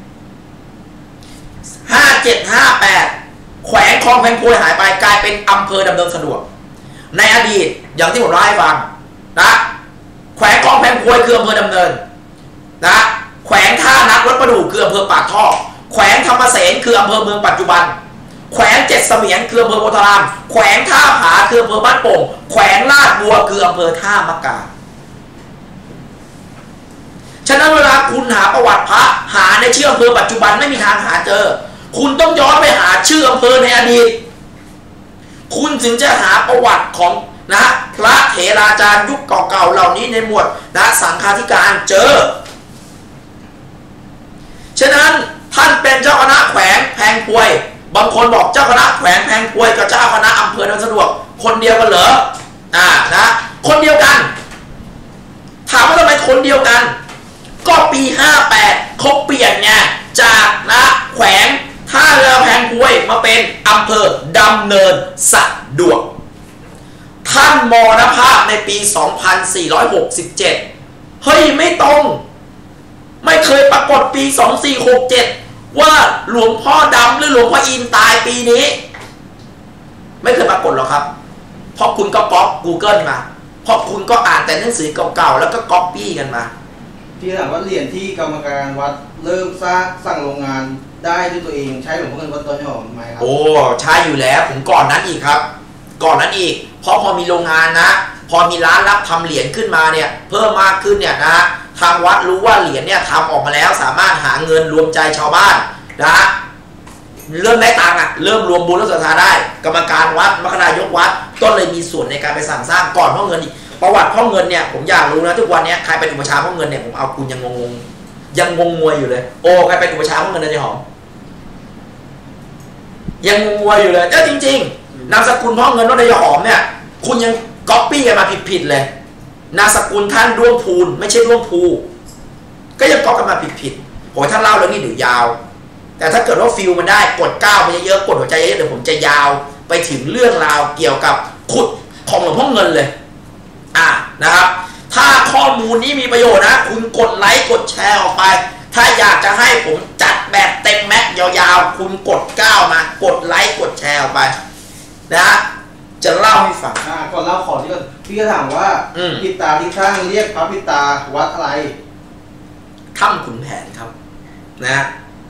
ห้าเจ็ด ห้าแปดแขวงคลองแพงพวยหายไปกลายเป็นอำเภอดำเนินสะดวกในอดีตอย่างที่ผมเล่าให้ฟังนะแขวงคลองแพงพวยคืออำเภอดำเนินนะแขวงท่านักวัดประดู่คืออำเภอปากท่อแขวงธรรมเสนคืออำเภอเมืองปัจจุบันแขวงเจ็ดเสมียนคืออำเภอโพธารามแขวงท่าผาคืออำเภอบ้านโป่งแขวงลาดบัวคืออำเภอท่ามะกาฉะนั้นเวลาคุณหาประวัติพระหาในชื่ออำเภอปัจจุบันไม่มีทางหาเจอคุณต้องย้อนไปหาชื่ออำเภอในอดีตคุณถึงจะหาประวัติของนะพระเถราจารย์ยุคเก่าๆเหล่านี้ในหมวดนะสังฆาธิการเจอฉะนั้นท่านเป็นเจ้าคณะแขวงแพงพวยบางคนบอกเจ้าคณะแขวงแพงพวยกับเจ้าคณะอำเภอดำเนินสะดวกคนเดียวกันเหรออ่านะคนเดียวกันถามว่าทำไมคนเดียวกันก็ปีห้าแปดเขาเปลี่ยนไงจากนะแขวงท่าเรือแพงพวยมาเป็นอำเภอดำเนินสะดวกท่านมรณภาพในปีสองพันสี่ร้อยหกสิบเจ็ดเฮ้ยไม่ตรงไม่เคยปรากฏปีสองสี่หกเจ็ดว่าหลวงพ่อดำหรือหลวงพ่ออินตายปีนี้ไม่เคยปรากฏหรอกครับเพราะคุณก็ก๊อป Google มาเพราะคุณก็อ่านแต่หนังสือเก่าๆแล้วก็ก๊อปปี้กันมาที่ถามว่าเหรียญที่กรรมการวัดเริ่มสร้างสั่งโรงงานได้ด้วยตัวเองใช้หลวงพ่อเงินวัดต้นหอมไหมครับโอ้ใช่อยู่แล้วผมก่อนนั้นอีกครับก่อนนั้นอีกเพราะพอมีโรงงานนะพอมีร้านรับทำเหรียญขึ้นมาเนี่ยเพิ่มมากขึ้นเนี่ยนะทางวัดรู้ว่าเหรียญเนี่ยทำออกมาแล้วสามารถหาเงินรวมใจชาวบ้านนะเริ่มได้ตังค์อ่ะเริ่มรวมบุญและศรัทธาได้กรรมการวัดมคณายกวัดก็เลยมีส่วนในการไปสั่งสร้างก่อนพ่อเงินอีกประวัติพ่อเงินเนี่ยผมอยากรู้นะทุกวันนี้ใครเป็นอุปชาพ่อเงินเนี่ยผมเอาคุณยังงงยังงงงวยอยู่เลยโอ้ใครเป็นอุปชาพ่อเงินนะเจ๊หอมยังงงงวยอยู่เลยเออจริงๆนามสกุลพ่อเงินวัดนายหอมเนี่ยคุณยังก๊อปปี้กันมาผิดๆเลยนามสกุลท่านด้วงพูนไม่ใช่ด้วงภูก็ยังก๊อปกันมาผิดๆโอ้ยถ้าเล่าเรื่องนี้เดี๋ยวยาวแต่ถ้าเกิดว่าฟิลมันได้กดก้าวไปเยอะๆกดหัวใจเยอะๆเดี๋ยวผมจะยาวไปถึงเรื่องราวเกี่ยวกับขุดของหลวงพ่อเงินเลยอ่ะนะครับถ้าข้อมูลนี้มีประโยชน์นะคุณกดไลค์กดแชร์ออกไปถ้าอยากจะให้ผมจัดแบบเต็มแม็กยาวๆคุณกดก้าวมากดไลค์กดแชร์ออกไปนะจะเล่าให้ฟังอ่าก่อนเล่าขอที่ก่อนพี่ก็ถามว่าปิดตาที่สร้างเรียกพระปิดตาวัดอะไรถ้ำขุนแผนครับนะ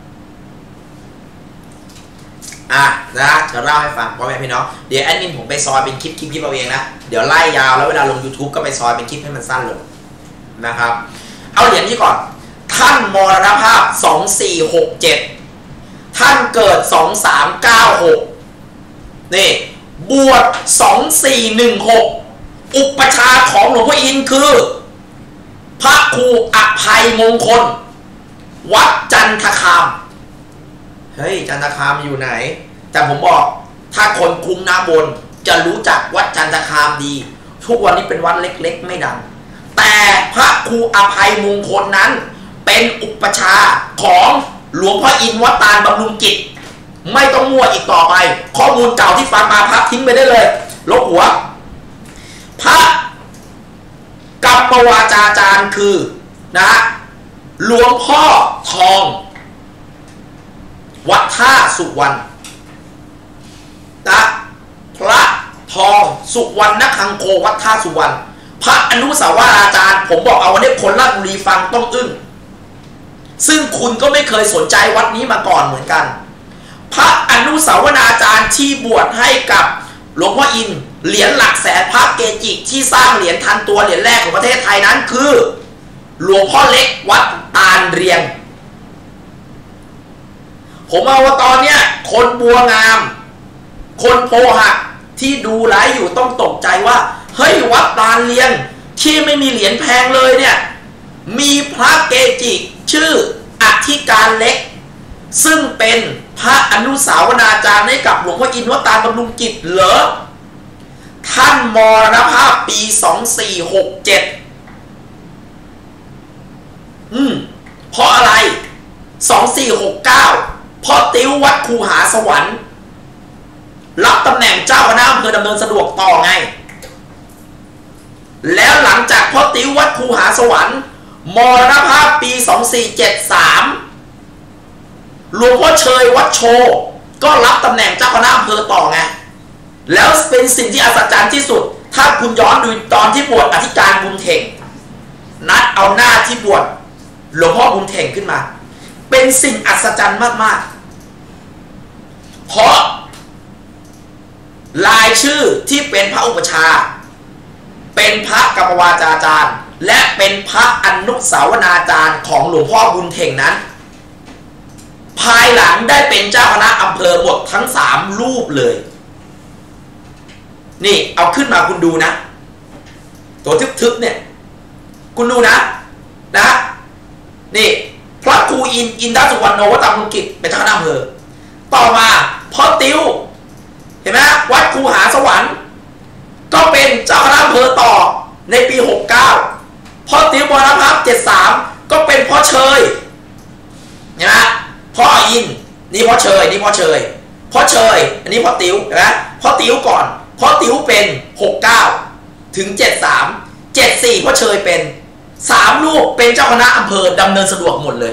อ่ะนะจะเล่าให้ฟังพ่อแม่พี่น้องเดี๋ยวแอดมินผมไปซอยเป็นคลิปคลิปคลิปเอาเองนะเดี๋ยวไล่ยาวแล้วเวลาลง YouTube ก็ไปซอยเป็นคลิปให้มันสั้นลงนะครับเอาเหรียญนี้ก่อนท่านมรณภาพสองสี่หกเจ็ดท่านเกิดสองสามเก้าหกนี่บวชสองสี่หนึ่งหกอุปชาของหลวงพ่ออินคือพระครูอภัยมงคลวัดจันทคามเฮ้ยจันทคามอยู่ไหนแต่ผมบอกถ้าคนกรุงนาบนจะรู้จักวัดจันทคามดีทุกวันนี้เป็นวัดเล็กๆไม่ดังแต่พระครูอภัยมงคลนั้นเป็นอุปชาของหลวงพ่ออินวัดตาลบำรุงกิจไม่ต้องมั่วอีกต่อไปข้อมูลเก่าที่ฟังมาพับทิ้งไปได้เลยลบหัวพระกรรมวาจาจารย์คือนะหลวงพ่อทองวัดท่าสุวรรณนะพระทองสุวรรณคังโควัดท่าสุวรรณพระอนุสาวราจารย์ผมบอกเอาวันนี้คนราชบุรีฟังต้องอึ้งซึ่งคุณก็ไม่เคยสนใจวัดนี้มาก่อนเหมือนกันพระอนุสาวราจารย์ที่บวชให้กับหลวงพ่ออินเหรียญหลักแสนพระเกจิที่สร้างเหรียญทันตัวเหรียญแรกของประเทศไทยนั้นคือหลวงพ่อเล็กวัดตาลเรียงผมเอาว่าตอนเนี้ยคนบัวงามคนโพหักที่ดูไลฟ์อยู่ต้องตกใจว่าเฮ้ยวัดตาลเรียงที่ไม่มีเหรียญแพงเลยเนี่ยมีพระเกจิชื่ออธิการเล็กซึ่งเป็นพระอนุสาวนาจารย์ให้กับหลวงพ่ออินวัดตาลบำรุงกิจเหรอท่านมรณภาพปีสองสี่หกเจ็ดอืมเพราะอะไรสองสี่หกเก้าเพราะติ้ววัดคูหาสวรรค์รับตำแหน่งเจ้าคณะอำเภอดำเนินสะดวกต่อไงแล้วหลังจากพ่อติ๋ววัดคูหาสวรรค์มรณภาพปีสองสี่เจ็ดสามหลวงพ่อเชยวัดโชก็รับตำแหน่งเจ้าคณะอำเภอต่อไงแล้วเป็นสิ่งที่อัศจรรย์ที่สุดถ้าคุณย้อนดูตอนที่บวชอธิการบุญเถ่งนัดเอาหน้าที่บวชหลวงพ่อบุญเถ่งขึ้นมาเป็นสิ่งอัศจรรย์มากๆเพราะรายชื่อที่เป็นพระอุปชาเป็นพระกรรมวาจาจารย์และเป็นพระอนุสาวนาจารย์ของหลวงพ่อบุญเถ่งนั้นภายหลังได้เป็นเจ้าคณะอำเภอหมดทั้งสามรูปเลยนี่เอาขึ้นมาคุณดูนะตัวทึบๆเนี่ยคุณดูนะนะนี่พระครูอินอินทสุวรรณโนวัตตมกิจเป็นเจ้าคณะอำเภอต่อมาพ่อติ๋วเห็นไหมวัดคูหาสวรรค์ก็เป็นเจ้าคณะอำเภอต่อในปีหกเก้าพ่อติ๋วมรณภาพเจ็ดสามก็เป็นพ่อเชยเห็นไหมพ่ออินนี่พ่อเชยนี่พ่อเชยพ่อเชยอันนี้พ่อติ๋วเห็นไหมพ่อติ๋วก่อนพ่อติ๋วเป็นหกเก้าถึงเจ็ดสามเจ็ดสี่พ่อเชยเป็นสามลูกเป็นเจ้าคณะอำเภอดำเนินสะดวกหมดเลย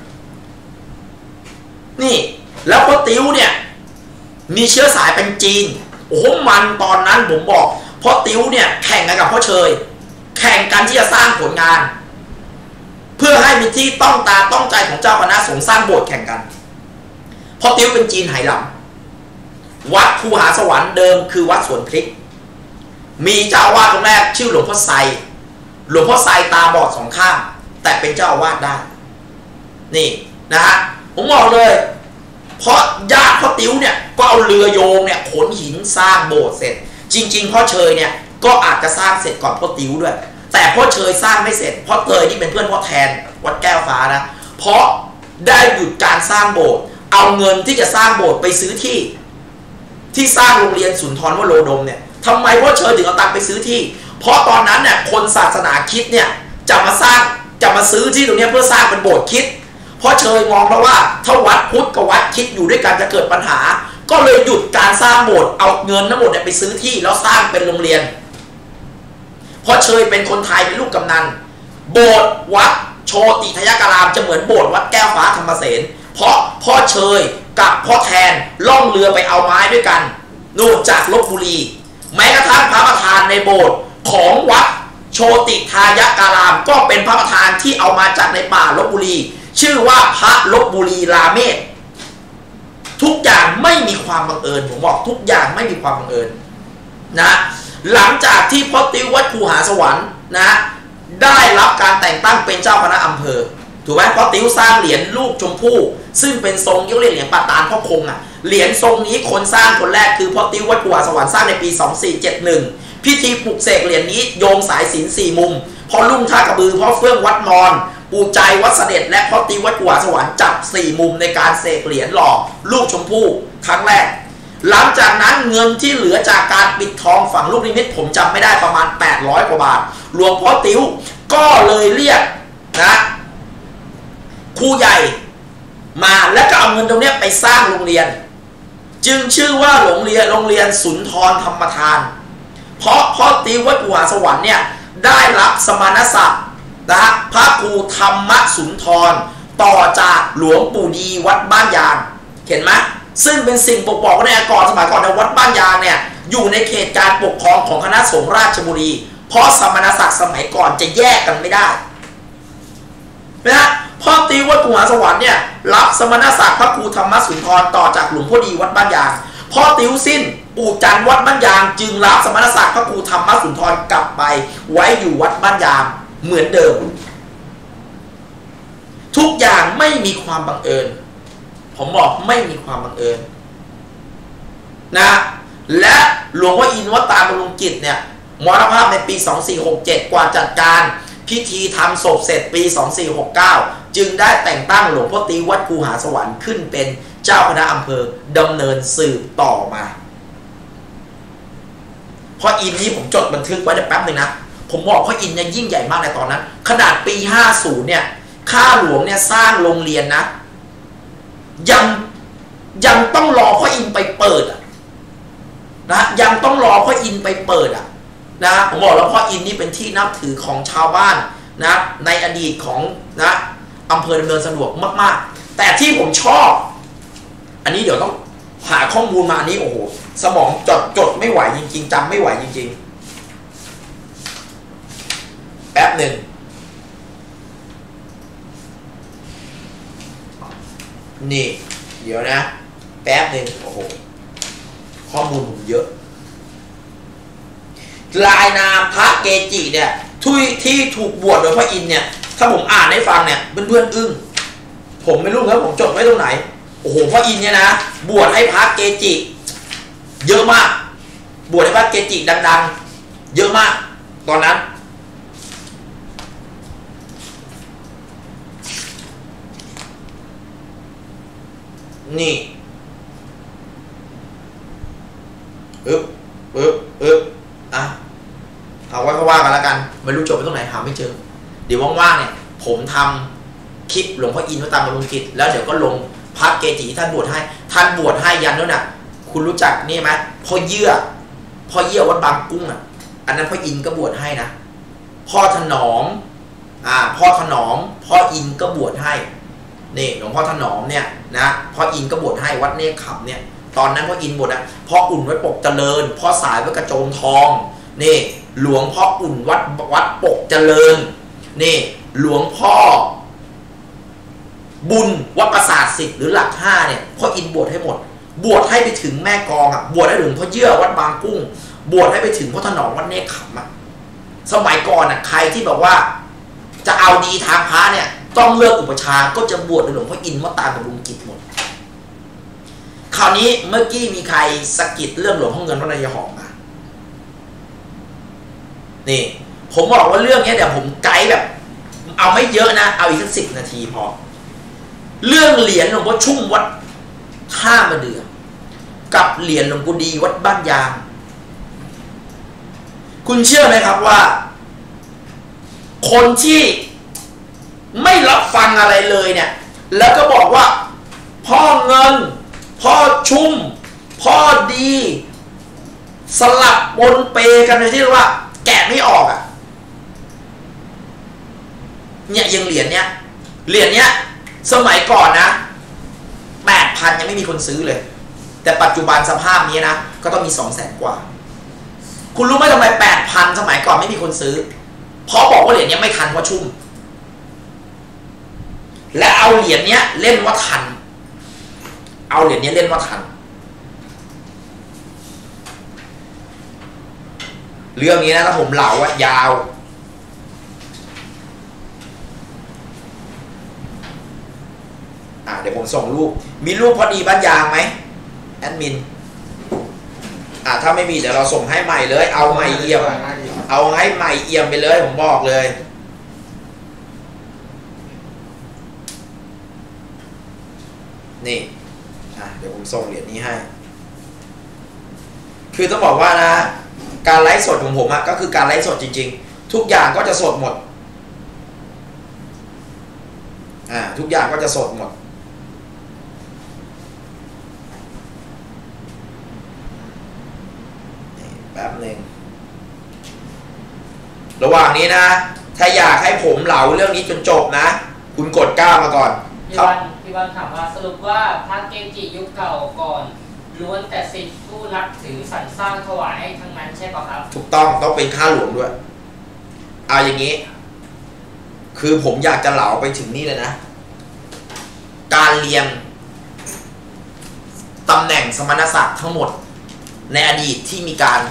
นี่แล้วพ่อติ๋วเนี่ยมีเชื้อสายเป็นจีนโอ้โหมันตอนนั้นผมบอกพ่อติ๋วเนี่ยแข่งกันกับพ่อเชยแข่งกันที่จะสร้างผลงานเพื่อให้มีที่ต้องตาต้องใจของเจ้าคณะสงฆ์สร้างโบสถ์แข่งกันพ่อติ๋วเป็นจีนไหหลำวัดคูหาสวรรค์เดิมคือวัดสวนพริกมีเจ้าอาวาสองค์แรกชื่อหลวงพ่อไซหลวงพ่อไซตาบอดสองข้างแต่เป็นเจ้าอาวาสได้นี่นะฮะผมบอกเลยเพราะญาติพ่อติ๋วเนี่ยก็เอาเรือโยงเนี่ยขนหินสร้างโบสถ์เสร็จจริงๆพ่อเชยเนี่ยก็อาจจะสร้างเสร็จก่อนพ่อติ๋วด้วยแต่พ่อเชยสร้างไม่เสร็จพ่อเตยนี่เป็นเพื่อนพ่อแทนวัดแก้วฟ้านะเพราะได้หยุดการสร้างโบสถ์เอาเงินที่จะสร้างโบสถ์ไปซื้อที่ที่สร้างโรงเรียนสุนทรวโรดมเนี่ยทำไมพ่อเชยถึงเอาตังค์ไปซื้อที่เพราะตอนนั้นเนี่ยคนศาสนาคริสต์เนี่ยจะมาสร้างจะมาซื้อที่ตรงนี้เพื่อสร้างเป็นโบสถ์คริสต์เพราะเชยมองแล้วว่าถ้าวัดพุทธกับวัดคริสต์อยู่ด้วยกันจะเกิดปัญหาก็เลยหยุดการสร้างโบสถ์เอาเงินทั้งหมดเนี่ยไปซื้อที่แล้วสร้างเป็นโรงเรียนเพราะเชยเป็นคนไทยเป็นลูกกำนันโบสถ์วัดโชติทยการามจะเหมือนโบสถ์วัดแก้วฟ้าธรรมเสนเพราะพ่อเชยกับพ่อแทนล่องเรือไปเอาไม้ด้วยกันนู่นจากลพบุรีแม้กระทั่งพระประธานในโบสถ์ของวัดโชติทายการามก็เป็นพระประธานที่เอามาจากในป่าลพบุรีชื่อว่าพระลพบุรีราเมศทุกอย่างไม่มีความบังเอิญผมบอกทุกอย่างไม่มีความบังเอิญนะหลังจากที่พ่อติ๋ววัดคูหาสวรรค์นะได้รับการแต่งตั้งเป็นเจ้าคณะอำเภอถูกไหมพ่อติ๋วสร้างเหรียญลูกชมพู่ซึ่งเป็นทรงเรียกเหรียญปาตานพ่อคงอ่ะเหรียญทรงนี้คนสร้างคนแรกคือพ่อติ๋ววัดคูหาสวรรค์สร้างในปีสองสี่เจ็ดหนึ่งพิธีปลุกเสกเหรียญนี้โยงสายศีลสี่มุมพ่อลุ่งท่ากระบือพ่อเฟื่องวัดมอนปู่ใจวัดเสด็จและพ่อติ๋ววัดคูหาสวรรค์จับสี่มุมในการเสกเหรียญหล่อลูกชมพู่ครั้งแรกหลังจากนั้นเงินที่เหลือจากการปิดทองฝังลูกนิมิตผมจำไม่ได้ประมาณแปดร้อยกว่าบาทหลวงพ่อติ๋วก็เลยเรียกนะครูใหญ่มาแล้วก็เอาเงินตรงนี้ไปสร้างโรงเรียนจึงชื่อว่าโรงเรียนโรงเรียนสุนทรธรรมทานเพราะพ่อติ๋ววัดคูหาสวรรค์เนี่ยได้รับสมณศักดิ์นะพระครูธรรมสุนทรต่อจากหลวงปู่ดีวัดบ้านยางเห็นไหมซึ่งเป็นสิ่งปกป้องในอากรสมัยก่อนในวัดบ้านยางเนี่ยอยู่ในเขตการปกครองของคณะสงฆ์ราชบุรีเพราะสมณศักดิ์สมัยก่อนจะแยกกันไม่ได้นะพ่อติ๋ววัดคูหาสวรรค์เนี่ยรับสมณศักดิ์พระครูธรรมสุนทรต่อจากหลวงพ่อดีวัดบ้านยางพ่อติ๋วสิ้นปู่จันทร์วัดบ้านยางจึงรับสมณศักดิ์พระครูธรรมสุนทรกลับไปไว้อยู่วัดบ้านยางเหมือนเดิมทุกอย่างไม่มีความบังเอิญผมบอกไม่มีความบังเอิญนะและหลวงพ่ออินวัดตาบำรุงกิจเนี่ยมรณภาพในปีสองสี่หกเจ็ดกว่าจัดการพิธีทำศพเสร็จปีสองสี่หกเก้าจึงได้แต่งตั้งหลวงพ่อติ๋ววัดคูหาสวรรค์ขึ้นเป็นเจ้าคณะอำเภอดำเนินสืบต่อมาเพราะอินนี้ผมจดบันทึกไว้ได้แป๊บนึงนะผมบอกพ่ออินเนี่ยยิ่งใหญ่มากในตอนนั้นขนาดปีห้าสิบเนี่ยข้าหลวงเนี่ยสร้างโรงเรียนนะยังยังต้องรอพ่ออินไปเปิดอ่ะนะยังต้องรอพ่ออินไปเปิดอ่ะนะผมบอกแล้วพ่ออินนี่เป็นที่นับถือของชาวบ้านนะในอดีตของนะอำเภอดำเนินสะดวกมากๆแต่ที่ผมชอบอันนี้เดี๋ยวต้องหาข้อมูลมาอันนี้โอ้โหสมองจดจดไม่ไหวจริงๆจำไม่ไหวจริงๆแป๊บหนึ่งนี่เดี๋ยวนะแป๊บหนึ่งโอ้โหข้อมูลผมเยอะลายนามพระเกจิเนี่ยทุยที่ถูกบวชโดยพระอินทร์เนี่ยถ้าผมอ่านให้ฟังเนี่ยเพื่อนๆอึ้งผมไม่รู้ครับผมจดไว้ตรงไหนโอ้โหพระอินทร์เนี่ยนะบวชให้พระเกจิเยอะมากบวชให้พระเกจิดังๆเยอะมากตอนนั้นนี่อึ๊บอึ๊บอึ๊บอ่ะเอาไว้ก็ว่ากันแล้วกันไม่รู้จบไปตรงไหนหาไม่เจอเดี๋ยวว่างๆเนี่ยผมทำคลิปหลวงพ่ออินทร์วัดตามบรมกิจแล้วเดี๋ยวก็ลงพระเกจิท่านบวชให้ท่านบวชให้ยันด้วยนะคุณรู้จักนี่ไหมพ่อเยื่อพ่อเยื่อวัดบางกุ้งอ่ะอันนั้นพ่ออินทร์ก็บวชให้นะพ่อถนอมอ่าพ่อถนอมพ่ออินทร์ก็บวชให้นี่หลวงพ่อถนอมเนี่ยนะพ่ออินทร์ก็บวชให้วัดเนคขำเนี่ยตอนนั้นพ่ออินทร์บวชนะพ่ออุ่นวัดปกเจริญพ่อสายวัดกระโจมทองนี่หลวงพ่ออุ่นวัดวัดปกเจริญนี่หลวงพ่อบุญวัดประสาทสิทธิ์หรือหลักห้าเนี่ยพ่ออินบวชให้หมดบวชให้ไปถึงแม่กองอ่ะบวชให้ถึงพ่อเยื่อวัดบางกุ้งบวชให้ไปถึงพ่อถนอมวัดเนคขำอ่ะสมัยก่อนอ่ะใครที่แบบว่าจะเอาดีทางพระเนี่ยต้องเลือกอุปชาก็จะบวชในหลวงพ่ออินวัดตามบรมกิจหมดคราวนี้เมื่อกี้มีใครสะกิดเรื่องหลวงพ่อเงินวัดนายหอมมานี่ผมบอกว่าเรื่องนี้เดี๋ยวผมไกด์แบบเอาไม่เยอะนะเอาอีกสักสิบนาทีพอเรื่องเหรียญหลวงพ่อชุ่มวัดท่ามะเดื่อกับเหรียญหลวงปู่ดีวัดบ้านยางคุณเชื่อไหมครับว่าคนที่ไม่รับฟังอะไรเลยเนี่ยแล้วก็บอกว่าพ่อเงินพ่อชุ่มพ่อดีสลับปนเปกันในที่ว่าแกะไม่ออกอ่ะเนี่ยยังเหรียญเนี้ยเหรียญเนี้ยสมัยก่อนนะแปดพันยังไม่มีคนซื้อเลยแต่ปัจจุบันสภาพนี้นะก็ต้องมีสองแสนกว่าคุณรู้ไหมทำไมแปดพันสมัยก่อนไม่มีคนซื้อเพราะบอกว่าเหรียญเนี้ยไม่ทันว่าชุ่มและเอาเหรียญเนี้ยเล่นว่าทันเอาเหรียญเนี้ยเล่นว่าทันเรื่องนี้นะถ้าผมเหลาอะยาวอ่ะเดี๋ยวผมส่งรูปมีรูปพอดีบ้านยางไหมแอดมินอ่ะถ้าไม่มีเดี๋ยวเราส่งให้ใหม่เลยเอาใหม่เอี่ยมเอาให้ใหม่เอี่ยมไปเลยผมบอกเลยนี่อ่ะเดี๋ยวผมส่งเหรียญนี้ให้คือต้องบอกว่านะการไลฟ์สดของผมอะก็คือการไลฟ์สดจริงๆทุกอย่างก็จะสดหมดอ่าทุกอย่างก็จะสดหมดนี่แป๊บหนึ่งระหว่างนี้นะถ้าอยากให้ผมเหลาเรื่องนี้จนจบนะคุณกดเก้ามาก่อนพี่วันพี่วันถามว่าสรุปว่าพระเกจิยุคเก่าก่อนล้วนแต่ศิษย์ผู้นับถือสรรสร้างถวายให้ทั้งนั้นใช่ป่ะครับถูกต้องต้องเป็นข้าหลวงด้วยเอาอย่างนี้คือผมอยากจะเหลาไปถึงนี่เลยนะการเรียงตำแหน่งสมณศักดิ์ทั้งหมดในอดีตที่มีการ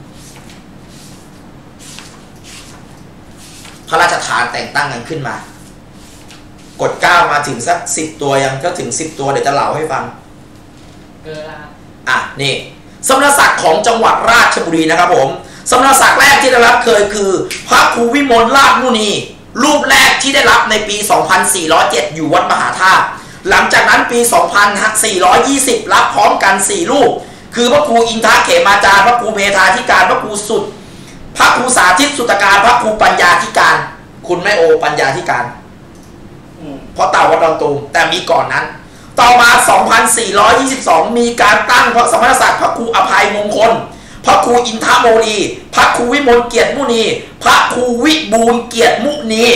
พระราชทานแต่งตั้งกันขึ้นมากดเก้ามาถึงสักสิบตัวยังก็ถึงสิบตัวเดี๋ยวจะเหลาให้ฟังเกินละอ่ะนี่สมณศักดิ์ของจังหวัดราชบุรีนะครับผมสมณศักดิ์แรกที่ได้รับเคยคือพระครูวิมลราชมุนีรูปแรกที่ได้รับในปี สองพันสี่ร้อยเจ็ด อยู่วัดมหาธาตุหลังจากนั้นปี สองพันสี่ร้อยยี่สิบ รับพร้อมกันสี่รูปคือพระครูอินทะเขมาจารย์พระครูเมธาธิการพระครูสุดพระครูสาธิตสุตการพระครูปัญญาธิการคุณแม่โอปัญญาธิการเพราะเต่าวัดดอนตูมแต่มีก่อนนั้นต่อมา สองพันสี่ร้อยยี่สิบสอง มีการตั้งพระสมณศักดิ์พระครูอภัยมงคลพระครูอินทโมลีพระครูวิมลเกียรติมุนีพระครูวิบูลย์เกียรติมุนี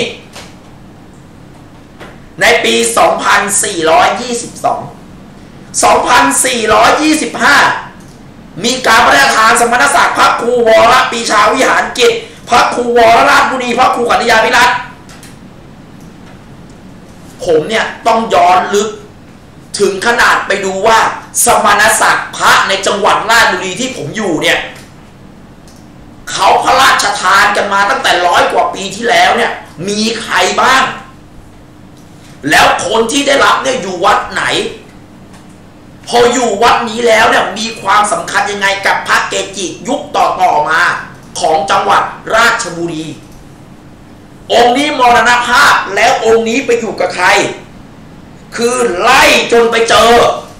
ในปี สองพันสี่ร้อยยี่สิบสอง สองพันสี่ร้อยยี่สิบห้า มีการพระราชทานสมณศักดิ์พระครูวรปีชาวิหารกิจพระครูวรราชบุรีพระครูกัญญาภิรัตน์ผมเนี่ยต้องย้อนลึกถึงขนาดไปดูว่าสมณศักดิ์พระในจังหวัดราชบุรีที่ผมอยู่เนี่ยเขาพระราชทานกันมาตั้งแต่ร้อยกว่าปีที่แล้วเนี่ยมีใครบ้างแล้วคนที่ได้รับเนี่ยอยู่วัดไหนพออยู่วัดนี้แล้วเนี่ยมีความสำคัญยังไงกับพระเกจิยุคต่อๆมาของจังหวัดราชบุรีองค์นี้มรณภาพแล้วองค์นี้ไปอยู่กับใครคือไล่จนไปเจอ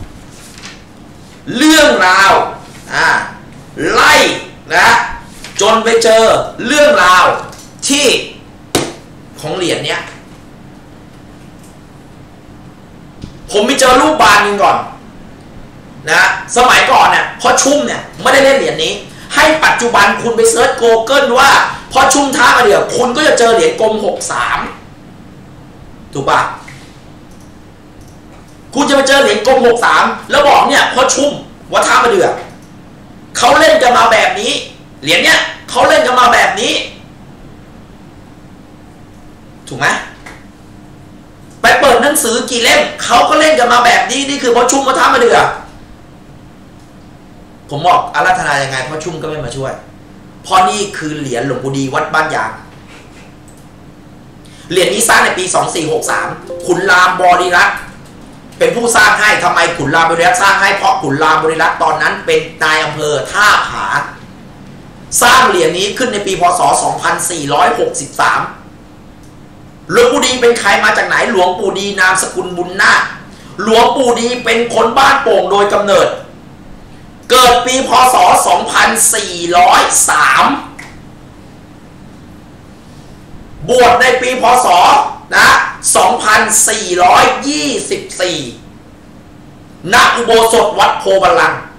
เรื่องราวอ่าไล่นะจนไปเจอเรื่องราวที่ของเหรียญเนี้ยผมไปเจอรูปบานนึงก่อนนะสมัยก่อนเนี่ยพ่อชุ่มเนี่ยไม่ได้เล่นเหรียญนี้ให้ปัจจุบันคุณไปเซิร์ช Google ว่าพ่อชุ่มท่ามาเดียวคุณก็จะเจอเหรียญกลมหกสามถูกปะคุณจะไปเจอเหรียญกลมหกสามแล้วบอกเนี่ยพ่อชุ่มวัดท่ามาเดือเขาเล่นกันมาแบบนี้เหรียญเนี้ยเขาเล่นกันมาแบบนี้ถูกไหมไปเปิดหนังสือกี่เล่มเขาก็เล่นกันมาแบบนี้นี่คือพ่อชุ่มวัดท่ามาเดือผมบอกอาราธนายังไงพ่อชุ่มก็ไม่มาช่วยเพราะนี่คือเหรียญหลวงปู่ดีวัดบ้านยางเหรียญนี้สร้างในปีสองสี่หกสามขุนรามบริรัตน์เป็นผู้สร้างให้ทำไมขุนรามบริรัตน์สร้างให้เพราะขุนรามบริรัตน์ตอนนั้นเป็นนายอำเภอท่าผาสร้างเหรียญนี้ขึ้นในปีพ.ศ. สองพันสี่ร้อยหกสิบสามหลวงปู่ดีเป็นใครมาจากไหนหลวงปู่ดีนามสกุลบุญนาคหลวงปู่ดีเป็นคนบ้านโป่งโดยกำเนิดเกิดปีพ.ศ. สองพันสี่ร้อยสาม บวชในปีพ.ศ. นะ สองพันสี่ร้อยยี่สิบสี่ ณ อุโบสถวัดโพบัลลังก์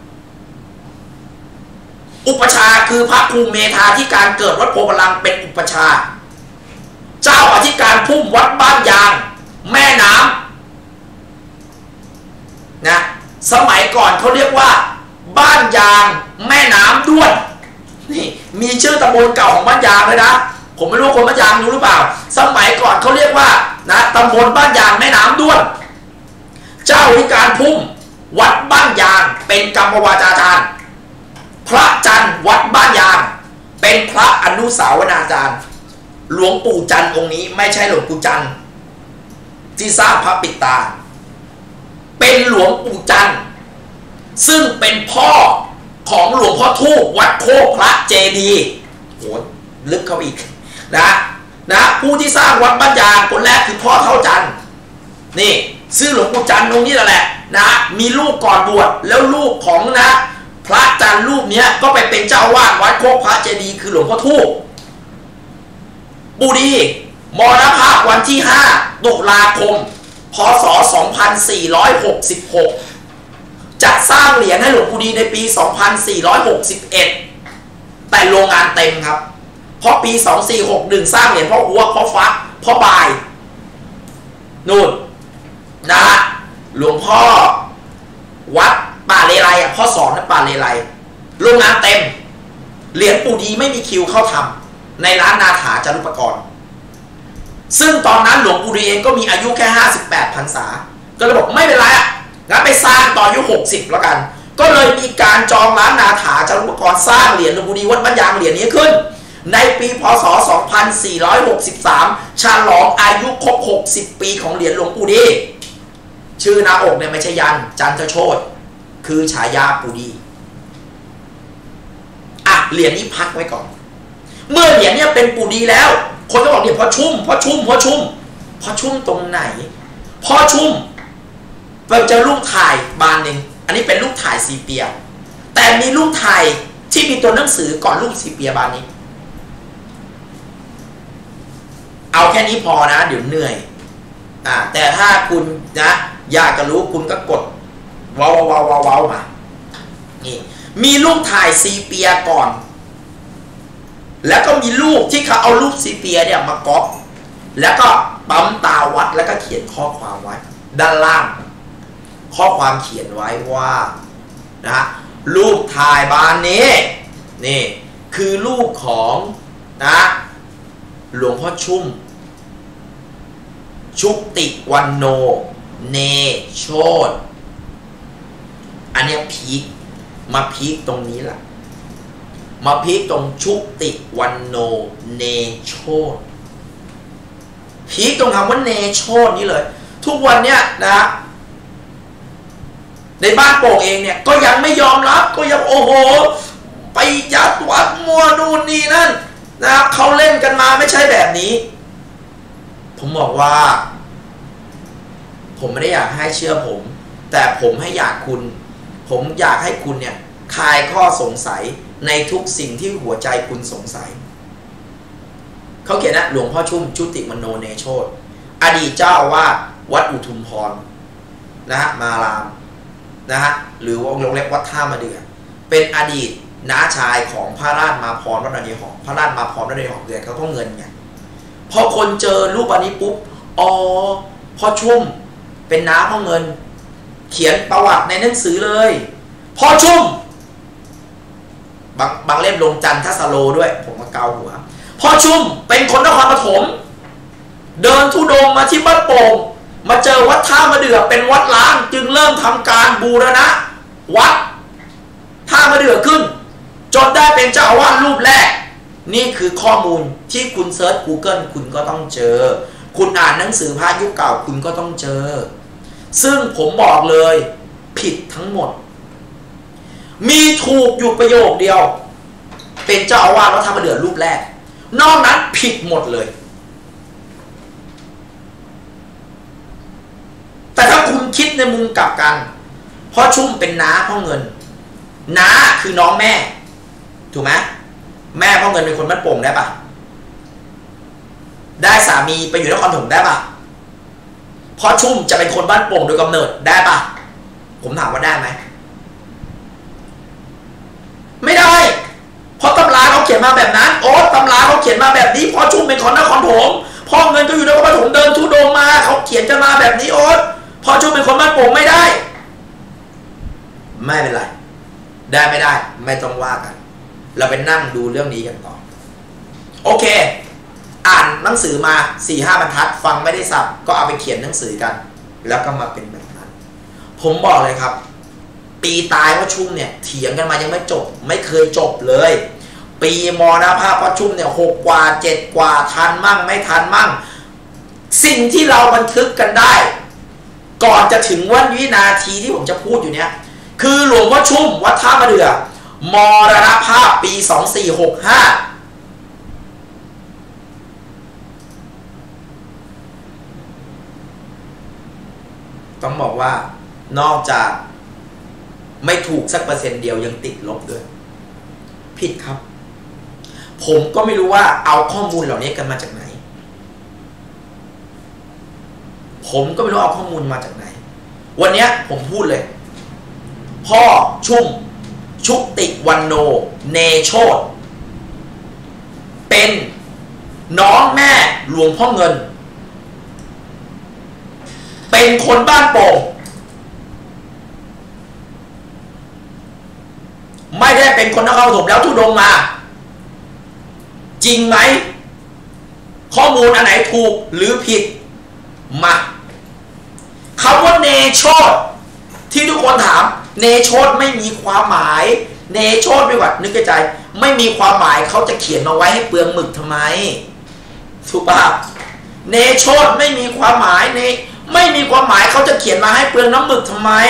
อุปชาคือพระครูเมธาธิการเกิดวัดโพบัลลังก์เป็นอุปชาเจ้าอธิการพุ่มวัดบ้านยางแม่น้ำนะสมัยก่อนเขาเรียกว่าบ้านยางแม่น้ำด้วนนี่มีชื่อตำบลเก่าของบ้านยางเลยนะผมไม่รู้คนบ้านยางรู้หรือเปล่าสมัยก่อนเขาเรียกว่านะตำบลบ้านยางแม่น้ำด้วนเจ้าอธิการพุ่มวัดบ้านยางเป็นกรรมวาจาจารย์พระจันทร์วัดบ้านยางเป็นพระอนุสาวนาจารย์หลวงปู่จันทร์องค์นี้ไม่ใช่หลวงปู่จันทร์ที่สร้างพระปิดตาเป็นหลวงปู่จันทร์ซึ่งเป็นพ่อของหลวงพ่อทูปวัดโคกพระเจดีย์โหลึกเข้าอีกนะนะผู้ที่สร้างวัดบ้านยางคนแรกคือพ่อเท่าจันทร์นี่ชื่อหลวงปู่จันทร์องค์นี้แหละนะมีลูกก่อนบวชแล้วลูกของนะพระจันทร์รูปนี้ก็ไปเป็นเจ้าวาดวัดโคกพระเจดีย์คือหลวงพ่อทูปปู่ดีมรณภาพวันที่ห้าตุลาคมพ.ศ. สองพันสี่ร้อยหกสิบหกจัดสร้างเหรียญให้หลวงปู่ดีในปี สองพันสี่ร้อยหกสิบเอ็ด แต่โรงงานเต็มครับเพราะปี สองสี่หกหนึ่ง สร้างเหรียญพ่ออ้วกพ่อฟักพ่อบายนู่นนะหลวงพ่อวัดป่าเลไลอ่ะพ่อสอนนะป่าเลไลโรงงานเต็มเหรียญปู่ดีไม่มีคิวเข้าทำในร้านนาถาจารุปกรณ์ซึ่งตอนนั้นหลวงปู่ดีเองก็มีอายุแค่ห้าสิบแปดพรรษาก็เลยบอกไม่เป็นไรอ่ะงั้นไปสร้างตอนอายุหกสิบแล้วกันก็เลยมีการจองร้านนาถาจารุปกรณ์สร้างเหรียญหลวงปู่ดีวัดบ้านยางเหรียญนี้ขึ้นในปีพ.ศ. สองพันสี่ร้อยหกสิบสามฉลองอายุครบหกสิบปีของเหรียญหลวงปู่ดีชื่อหน้าอกเนี่ยไม่ใช่ยันจันทโชติคือฉายาปู่ดีอ่ะเหรียญนี้พักไว้ก่อนเมื่อเหรียญเนี่ยเป็นปู่ดีแล้วคนก็บอกเนี่ยพอชุ่มพอชุ่มพอชุ่มพอชุ่มตรงไหนพอชุ่มเราเจอรูปถ่ายบานหนึ่งอันนี้เป็นรูปถ่ายซีเปียแต่มีรูปถ่ายที่มีตัวหนังสือก่อนรูปซีเปียบานนี้เอาแค่นี้พอนะเดี๋ยวเหนื่อยอ่าแต่ถ้าคุณนะอยากจะรู้คุณก็กดว้าวว้าวว้าวว้าวมานี่มีรูปถ่ายซีเปียก่อน แล้วก็มีรูปที่เขาเอารูปซีเปียเนี่ยมาก๊อปแล้วก็ปั๊มตาวัดแล้วก็เขียนข้อความไว้ด้านล่างข้อความเขียนไว้ว่านะรูปถ่ายบานนี้นี่คือรูปของนะหลวงพ่อชุ่มชุติวันโนเนโชตอันนี้พีคมาพีคตรงนี้แหละมาพีคตรงชุติวันโนเนโชตพีคตรงคำว่าเนโชตนี้เลยทุกวันเนี้ยนะในบ้านโป่งเองเนี่ยก็ยังไม่ยอมรับก็ยังโอ้โหไปยัดวัดมัวนู่นนี่นั่นนะเขาเล่นกันมาไม่ใช่แบบนี้ผมบอกว่าผมไม่ได้อยากให้เชื่อผมแต่ผมให้อยากคุณผมอยากให้คุณเนี่ยคลายข้อสงสัยในทุกสิ่งที่หัวใจคุณสงสัยเขาเขียนนะหลวงพ่อชุ่มชุติมโนเนโชตอดีตเจ้าอาวาสวัดอุทุมพรนะฮะมารามนะฮะหรือวงเล็บวัดท่ามะเดื่อเป็นอดีตน้าชายของพระราชมาพรวัดระเนหอมพระราชมาพรวัดระเนหอมเดือนเขาก็เงินไงพอคนเจอรูปอันนี้ปุ๊บอ๋อพ่อชุ่มเป็นน้าพ่อเงินเขียนประวัติในหนังสือเลยพ่อชุ่มบางบางเล่มลงจันทสโลด้วยผมมาเกาหัวพ่อชุ่มเป็นคนนครปฐมเดินธุดงค์มาที่บ้านโป่งมาเจอวัดท่ามะเดื่อเป็นวัดล้างจึงเริ่มทำการบูรณะวัดท่ามะเดื่อขึ้นจนได้เป็นเจ้าอาวาสรูปแรกนี่คือข้อมูลที่คุณเซิร์ช Google คุณก็ต้องเจอคุณอ่านหนังสือพระยุคเก่าคุณก็ต้องเจอซึ่งผมบอกเลยผิดทั้งหมดมีถูกอยู่ประโยคเดียวเป็นเจ้าอาวาสวัดท่ามะเดื่อรูปแรกนอกนั้นผิดหมดเลยแต่ถ้าคุณคิดในมุมกลับกันพ่อชุ่มเป็นน้าพ่อเงินน้าคือน้องแม่ถูกไหมแม่พ่อเงินเป็นคนบ้านโป่งได้ปะได้สามีไปอยู่นครปฐมได้ปะพ่อชุ่มจะเป็นคนบ้านโป่งโดยกำเนิดได้ปะผมถามว่าได้ไหมไม่ได้เพราะตำราเขาเขียนมาแบบนั้นโอ้ตำราเขาเขียนมาแบบนี้พ่อชุ่มเป็นคนนครปฐมพ่อเงินก็อยู่นครปฐมเดินธุดงค์มาเขาเขียนกันมาแบบนี้โอ๊ตพ่อชุ่มเป็นคนบ้านโป่งไม่ได้ไม่เป็นไรได้ไม่ได้ไม่ต้องว่ากันเราไปนั่งดูเรื่องนี้กันต่อโอเคอ่านหนังสือมา สี่ห้า บรรทัดฟังไม่ได้สับก็เอาไปเขียนหนังสือกันแล้วก็มาเป็นแบบนั้นผมบอกเลยครับปีตายพ่อชุ่มเนี่ยเถียงกันมายังไม่จบไม่เคยจบเลยปีมรณภาพพ่อชุ่มเนี่ยหกกว่าเจ็ดกว่าทันมั่งไม่ทันมั่งสิ่งที่เราบันทึกกันได้ก่อนจะถึงวันวินาทีที่ผมจะพูดอยู่เนี่ยคือหลวงพ่อชุ่มวัดท่ามะเดื่อมรณภาพปีสองสี่หกห้าต้องบอกว่านอกจากไม่ถูกสักเปอร์เซ็นต์เดียวยังติดลบด้วยผิดครับผมก็ไม่รู้ว่าเอาข้อมูลเหล่านี้กันมาจากไหนผมก็ไม่รู้เอาข้อมูลมาจากไหนวันนี้ผมพูดเลยพ่อชุ่มชุติวันโนเนโชตเป็นน้องแม่หลวงพ่อเงินเป็นคนบ้านโป่งไม่ได้เป็นคนนครปฐมแล้วธุดงค์มาจริงไหมข้อมูลอันไหนถูกหรือผิดมาคำว่าเนโชตที่ทุกคนถามเนโชตไม่มีความหมายเนโชตไม่ว่านึกในใจไม่มีความหมายเขาจะเขียนมาไว้ให้เปลืองหมึกทำไมถูกป่ะเนโชตไม่มีความหมายเนไม่มีความหมายเขาจะเขียนมาให้เปลืองน้ำหมึกทำไม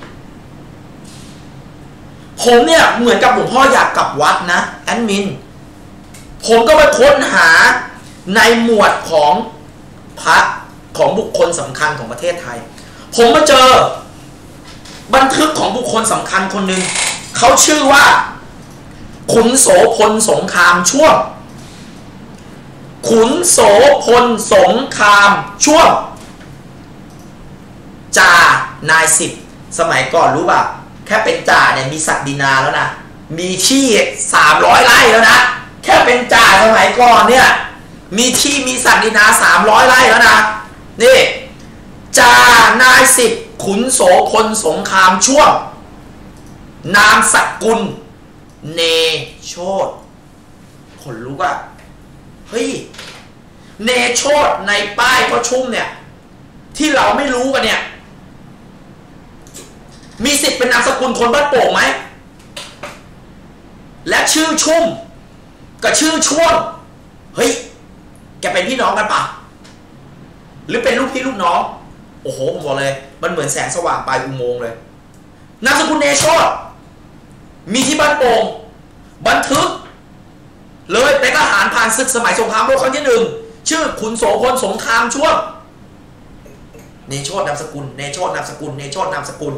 ผมเนี่ยเหมือนกับหลวงพ่ออยากกลับวัดนะแอดมินผมก็ไปค้นหาในหมวดของพระของบุคคลสำคัญของประเทศไทยผมมาเจอบันทึกของบุคคลสำคัญคนหนึ่งเขาชื่อว่าขุนโสพลสงครามช่วงขุนโสพลสงครามช่วงจ่านายสิบสมัยก่อนรู้ป่ะแค่เป็นจ่าเนี่ยมีศักดินาแล้วนะมีที่สามร้อยไร่แล้วนะแค่เป็นจ่าสมัยก่อนเนี่ยมีที่มีศักดินาสามร้อยไร่แล้วนะนี่จ่านายสิบขุนโสพลสงครามช่วงนามสกุลเนโชตขนลุกอะเฮ้ยเนโชตในป้ายพ่อชุ่มเนี่ยที่เราไม่รู้กันเนี่ยมีสิทธิ์เป็นนามสกุลคนบ้านโป่งไหมและชื่อชุ่มกับชื่อช่วงเฮ้ยแกเป็นพี่น้องกันปะหรือเป็นลูกพี่ลูกน้องโอ้โหผมบอกเลยมันเหมือนแสงสว่างปลายอุโมงค์เลยนามสกุลเนโชตมีที่บ้านโป่งบันทึกเลยเป็นทหารผ่านศึกสมัยสงครามโลกครั้งที่หนึ่งชื่อขุนโสพลสงครามช่วงเนโชตนามสกุลเนโชตนามสกุลเนโชตนามสกุล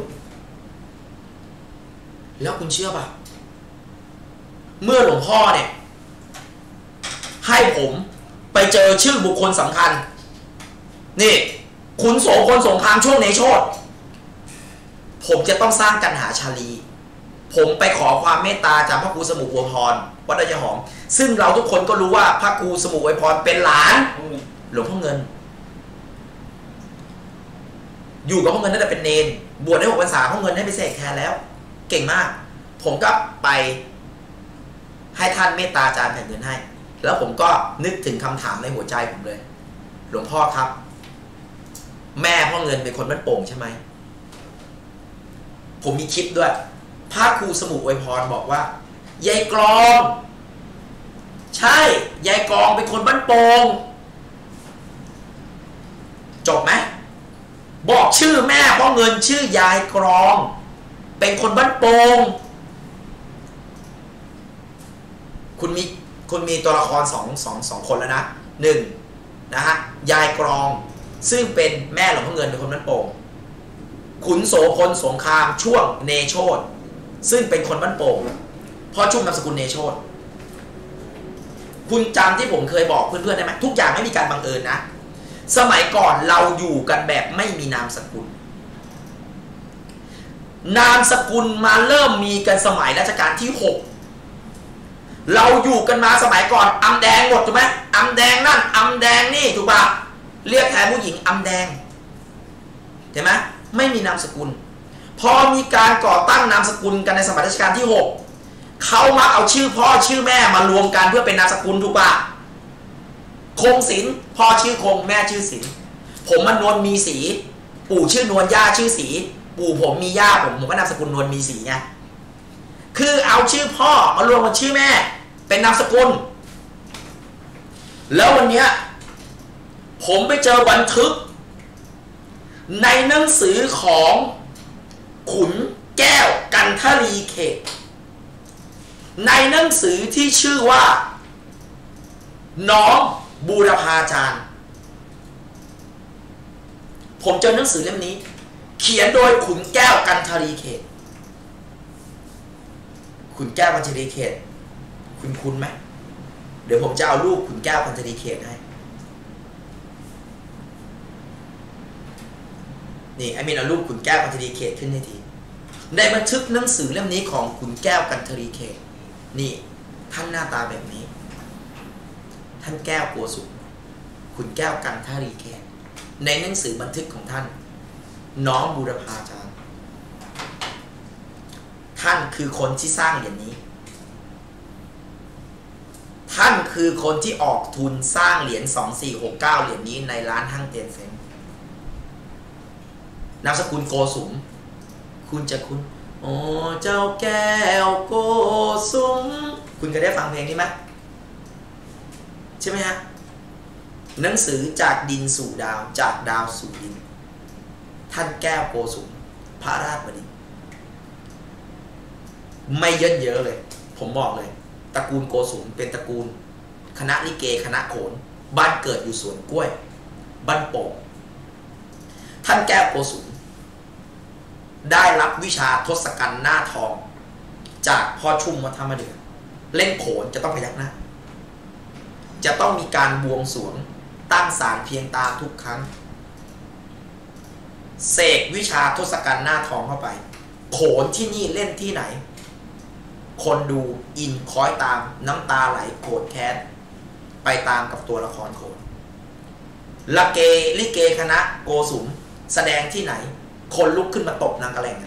แล้วคุณเชื่อป่ะเมื่อหลวงพ่อเนี่ยให้ผมไปเจอชื่อบุคคลสำคัญนี่ขุนโสพลสงครามช่วงเนโชตผมจะต้องสร้างกันหาชาลีผมไปขอความเมตตาจากพระครูสมุอวยพรวัดดอยหอมซึ่งเราทุกคนก็รู้ว่าพระครูสมุอวยพรเป็นหลานหลวงพ่อเงินอยู่กับพ่อเงินตั้งแต่เป็นเนนบวชได้หกพรรษาพ่อเงินให้ไปเสกแทนแล้วเก่งมากผมก็ไปให้ท่านเมตตาจารย์แผ่นเงินให้แล้วผมก็นึกถึงคำถามในหัวใจผมเลยหลวงพ่อครับแม่พ่อเงินเป็นคนบ้านโป่งใช่ไหมผมมีคลิปด้วยพระครูสมุอวยพรบอกว่ายายกรองใช่ยายกรองเป็นคนบ้านโป่งจบไหมบอกชื่อแม่พ่อเงินชื่อยายกรองเป็นคนบ้านโป่งคุณมีคุณมีตัวละครสองสองสองคนแล้วนะหนึ่งนะฮะยายกรองซึ่งเป็นแม่หลวงพ่อเงินเป็นคนบ้านโป่งขุนโสพลสงครามช่วงเนโชตซึ่งเป็นคนบ้านโป่งพ่อชุ่มนามสกุลเนโชตคุณจำที่ผมเคยบอกเพื่อนๆได้ไหมทุกอย่างไม่มีการบังเอิญนะสมัยก่อนเราอยู่กันแบบไม่มีนามสกุลนามสกุลมาเริ่มมีกันสมัยรัชกาลที่หกเราอยู่กันมาสมัยก่อนอำแดงหมดถูกไหมอำแดงนั่นอำแดงนี่ถูกป่ะเรียกแทนผู้หญิงอำแดงเห็นไหมไม่มีนามสกุลพอมีการก่อตั้งนามสกุลกันในสมัยรัชกาลที่หกเขามักเอาชื่อพ่อชื่อแม่มารวมกันเพื่อเป็นนามสกุลถูกป่ะคงศิลป์พ่อชื่อคงแม่ชื่อศิลป์ผมมันนวลมีสีปู่ชื่อนวลย่าชื่อสีปู่ผมมีย่าผมผมก็นามสกุลนวลมีสีไงคือเอาชื่อพ่อมารวมกับชื่อแม่เป็นนามสกุลแล้ววันนี้ผมไปเจอบันทึกในหนังสือของขุนแก้วกันทลีเขตในหนังสือที่ชื่อว่าน้องบูรพาจารย์ผมเจอหนังสือเล่มนี้เขียนโดยขุนแก้วกันทลีเขตขุนแก้วกันทลีเขตคุณคุ้นไหมเดี๋ยวผมจะเอารูปขุนแก้วกันทลีเขตให้นี่ไอ้มีเอารูปขุนแก้วกันทลีเขตขึ้นให้ทีในบันทึกหนังสือเล่มนี้ของขุนแก้วกันทลีเขตนี่ท่านหน้าตาแบบนี้ท่านแก้วกัวสุขขุนแก้วกันทลีเขตในหนังสือบันทึกของท่านน้องบูรพาจารย์ท่านคือคนที่สร้างเหรียญนี้ท่านคือคนที่ออกทุนสร้างเหรียญสองสี่หกเก้าเหรียญนี้ในร้านห้างเตียนเฟ้งนามสกุลโกสุมคุณจะคุณโอ้เจ้าแก้วโกสุมคุณเคยได้ฟังเพลงนี้ไหมใช่ไหมฮะหนังสือจากดินสู่ดาวจากดาวสู่ดินท่านแก้วโกสุมพระราชบดินทร์ไม่เยอะเยอะเลยผมบอกเลยตระกูลโกสุมเป็นตระกูลคณะลิเกคณะโขนบ้านเกิดอยู่สวนกล้วยบ้านโป่งท่านแก้วโกสุมได้รับวิชาทศกัณฐ์หน้าทองจากพ่อชุ่มวัฒนมเดือเล่นโขนจะต้องพยักหน้าจะต้องมีการบวงสรวงตั้งศาลเพียงตาทุกครั้งเสกวิชาทศกัณฐ์หน้าทองเข้าไปโขนที่นี่เล่นที่ไหนคนดูอินคอยตามน้ำตาไหลโกรธแค้นไปตามกับตัวละครโขนละเกลิเกคณะโกสุมแสดงที่ไหนคนลุกขึ้นมาตบนางกระแลงกัน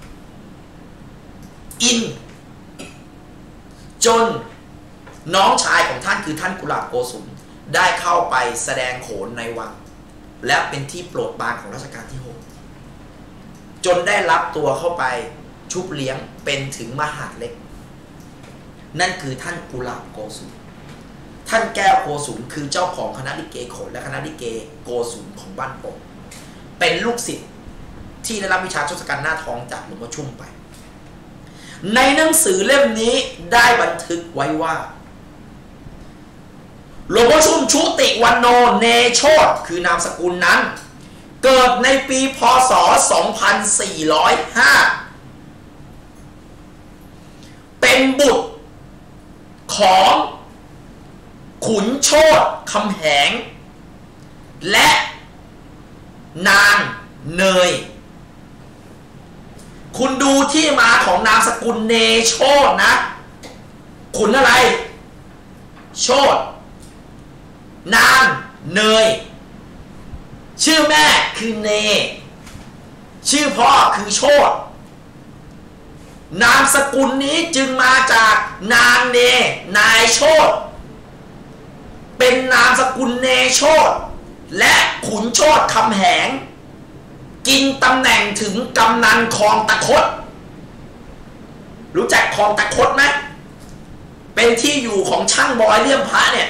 อินจนน้องชายของท่านคือท่านกุหลาบโกสุมได้เข้าไปแสดงโขนในวังและเป็นที่โปรดปรานของรัชกาลที่หกจนได้รับตัวเข้าไปชุบเลี้ยงเป็นถึงมหาดเล็กนั่นคือท่านกุหลาบโกสุมท่านแก้วโกสุมคือเจ้าของคณะลิเกโขนและคณะลิเกโกสุมของบ้านโป่งเป็นลูกศิษย์ที่ได้รับวิชาทศกัณฐ์หน้าท้องจากหลวงพ่อชุ่มไปในหนังสือเล่มนี้ได้บันทึกไว้ว่าหลวงพ่อชุ่มชุติวันโนเนโชติคือนามสกุลนั้นเกิดในปีพ.ศ. สองพันสี่ร้อยห้าเป็นบุตรของขุนโชติคำแหงและนางเนยคุณดูที่มาของนามสกุลเนโชตินะขุนอะไรโชตินางเนยชื่อแม่คือเนชื่อพ่อคือโชตินามสกุลนี้จึงมาจากนางเนนายโชติเป็นนามสกุลเนโชติและขุนโชติคำแหงกินตำแหน่งถึงกำนันคลองตะคดรู้จักคลองตะคดไหมเป็นที่อยู่ของช่างบอยเลี่ยมพระเนี่ย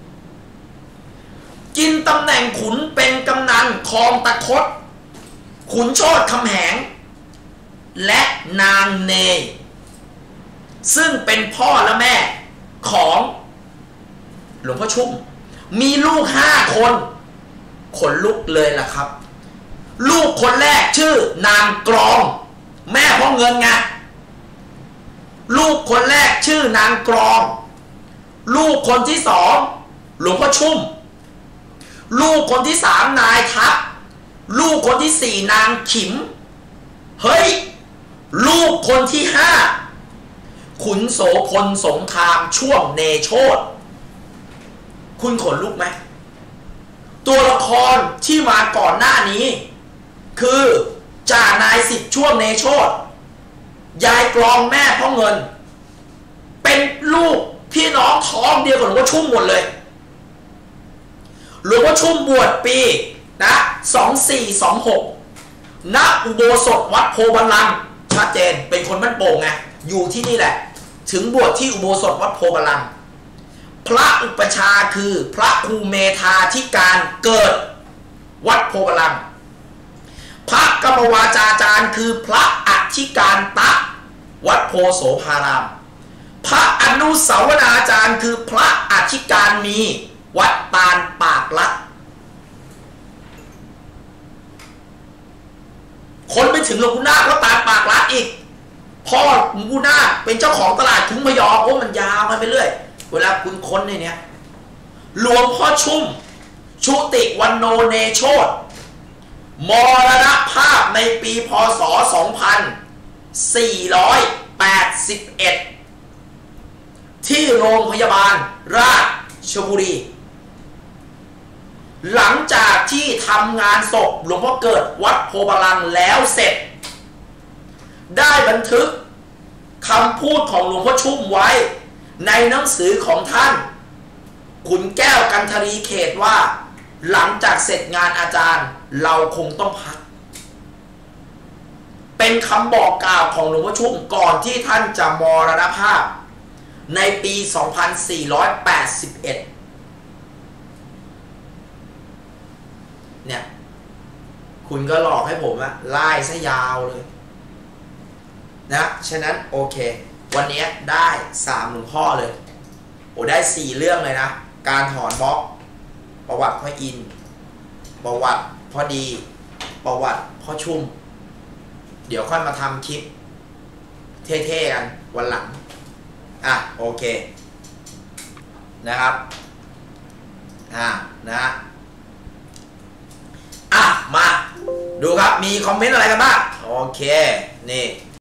กินตำแหน่งขุนเป็นกำนันคลองตะคดขุนโชติคำแหงและนางเนยซึ่งเป็นพ่อและแม่ของหลวงพ่อชุ่มมีลูกห้าคนขนลุกเลยล่ะครับลูกคนแรกชื่อนางกรองแม่พ่อเงินไงลูกคนแรกชื่อนางกรองลูกคนที่สองหลวงพ่อชุ่มลูกคนที่สามนายทัพลูกคนที่สี่นางขิมเฮ้ยลูกคนที่ห้าขุนโสพลสงครามช่วงเนโชติคุณขนลุกไหมตัวละครที่มาก่อนหน้านี้คือจ่านายสิบช่วงเนโชติยายกรองแม่พ่อเงินเป็นลูกพี่น้องท้องเดียวกับหลวงพ่อชุ่มหมดเลยหลวงพ่อชุ่มบวชปีนะสองสี่สองหกณอุโบสถวัดโพบัลลังก์ชัดเจนเป็นคนบ้านโป่งไงอยู่ที่นี่แหละถึงบวชที่อุโบสถวัดโพบัลลังก์พระอุปชาคือพระครูเมธาธิการเกิดวัดโพบัลลังก์พระกรรมวาจาจารย์คือพระอธิการตะวัดโพโสภารามพระอนุสาวนาจารย์คือพระอธิการมีวัดตาลปากลัดคนไปถึงหลวงปู่นาคแล้วตาลปากลัดอีกพ่อหลวงปู่นาคเป็นเจ้าของตลาดทุ่งพยอโอ้มันยาวมันไปเรื่อยเวลาคุณค้นในเนี้ยหลวงพ่อชุ่มชุติวันโนเนโชติมรณภาพในปีพ.ศ. สองพันสี่ร้อยแปดสิบเอ็ดที่โรงพยาบาลราชบุรีหลังจากที่ทำงานศพหลวงพ่อเกิดวัดโพบัลลังก์แล้วเสร็จได้บันทึกคำพูดของหลวงพ่อชุ่มไว้ในหนังสือของท่านขุนแก้วกันทรีเขตว่าหลังจากเสร็จงานอาจารย์เราคงต้องพักเป็นคำบอกกล่าวของหลวงพ่อชุ่มก่อนที่ท่านจะมรณภาพในปี สองพันสี่ร้อยแปดสิบเอ็ด เนี่ยคุณก็หลอกให้ผมอะไล่ซะยาวเลยนะฉะนั้นโอเควันนี้ได้สามหลวงพ่อเลยโอ้ได้สี่เรื่องเลยนะการถอนบล็อกประวัติพ่ออินประวัติพ่อดีประวัติพ่อชุ่มเดี๋ยวค่อยมาทำคลิปเท่ๆกันวันหลังอ่ะโอเคนะครับอ่ะนะอ่ะมาดูครับมีคอมเมนต์อะไรกันบ้างโอเคนี่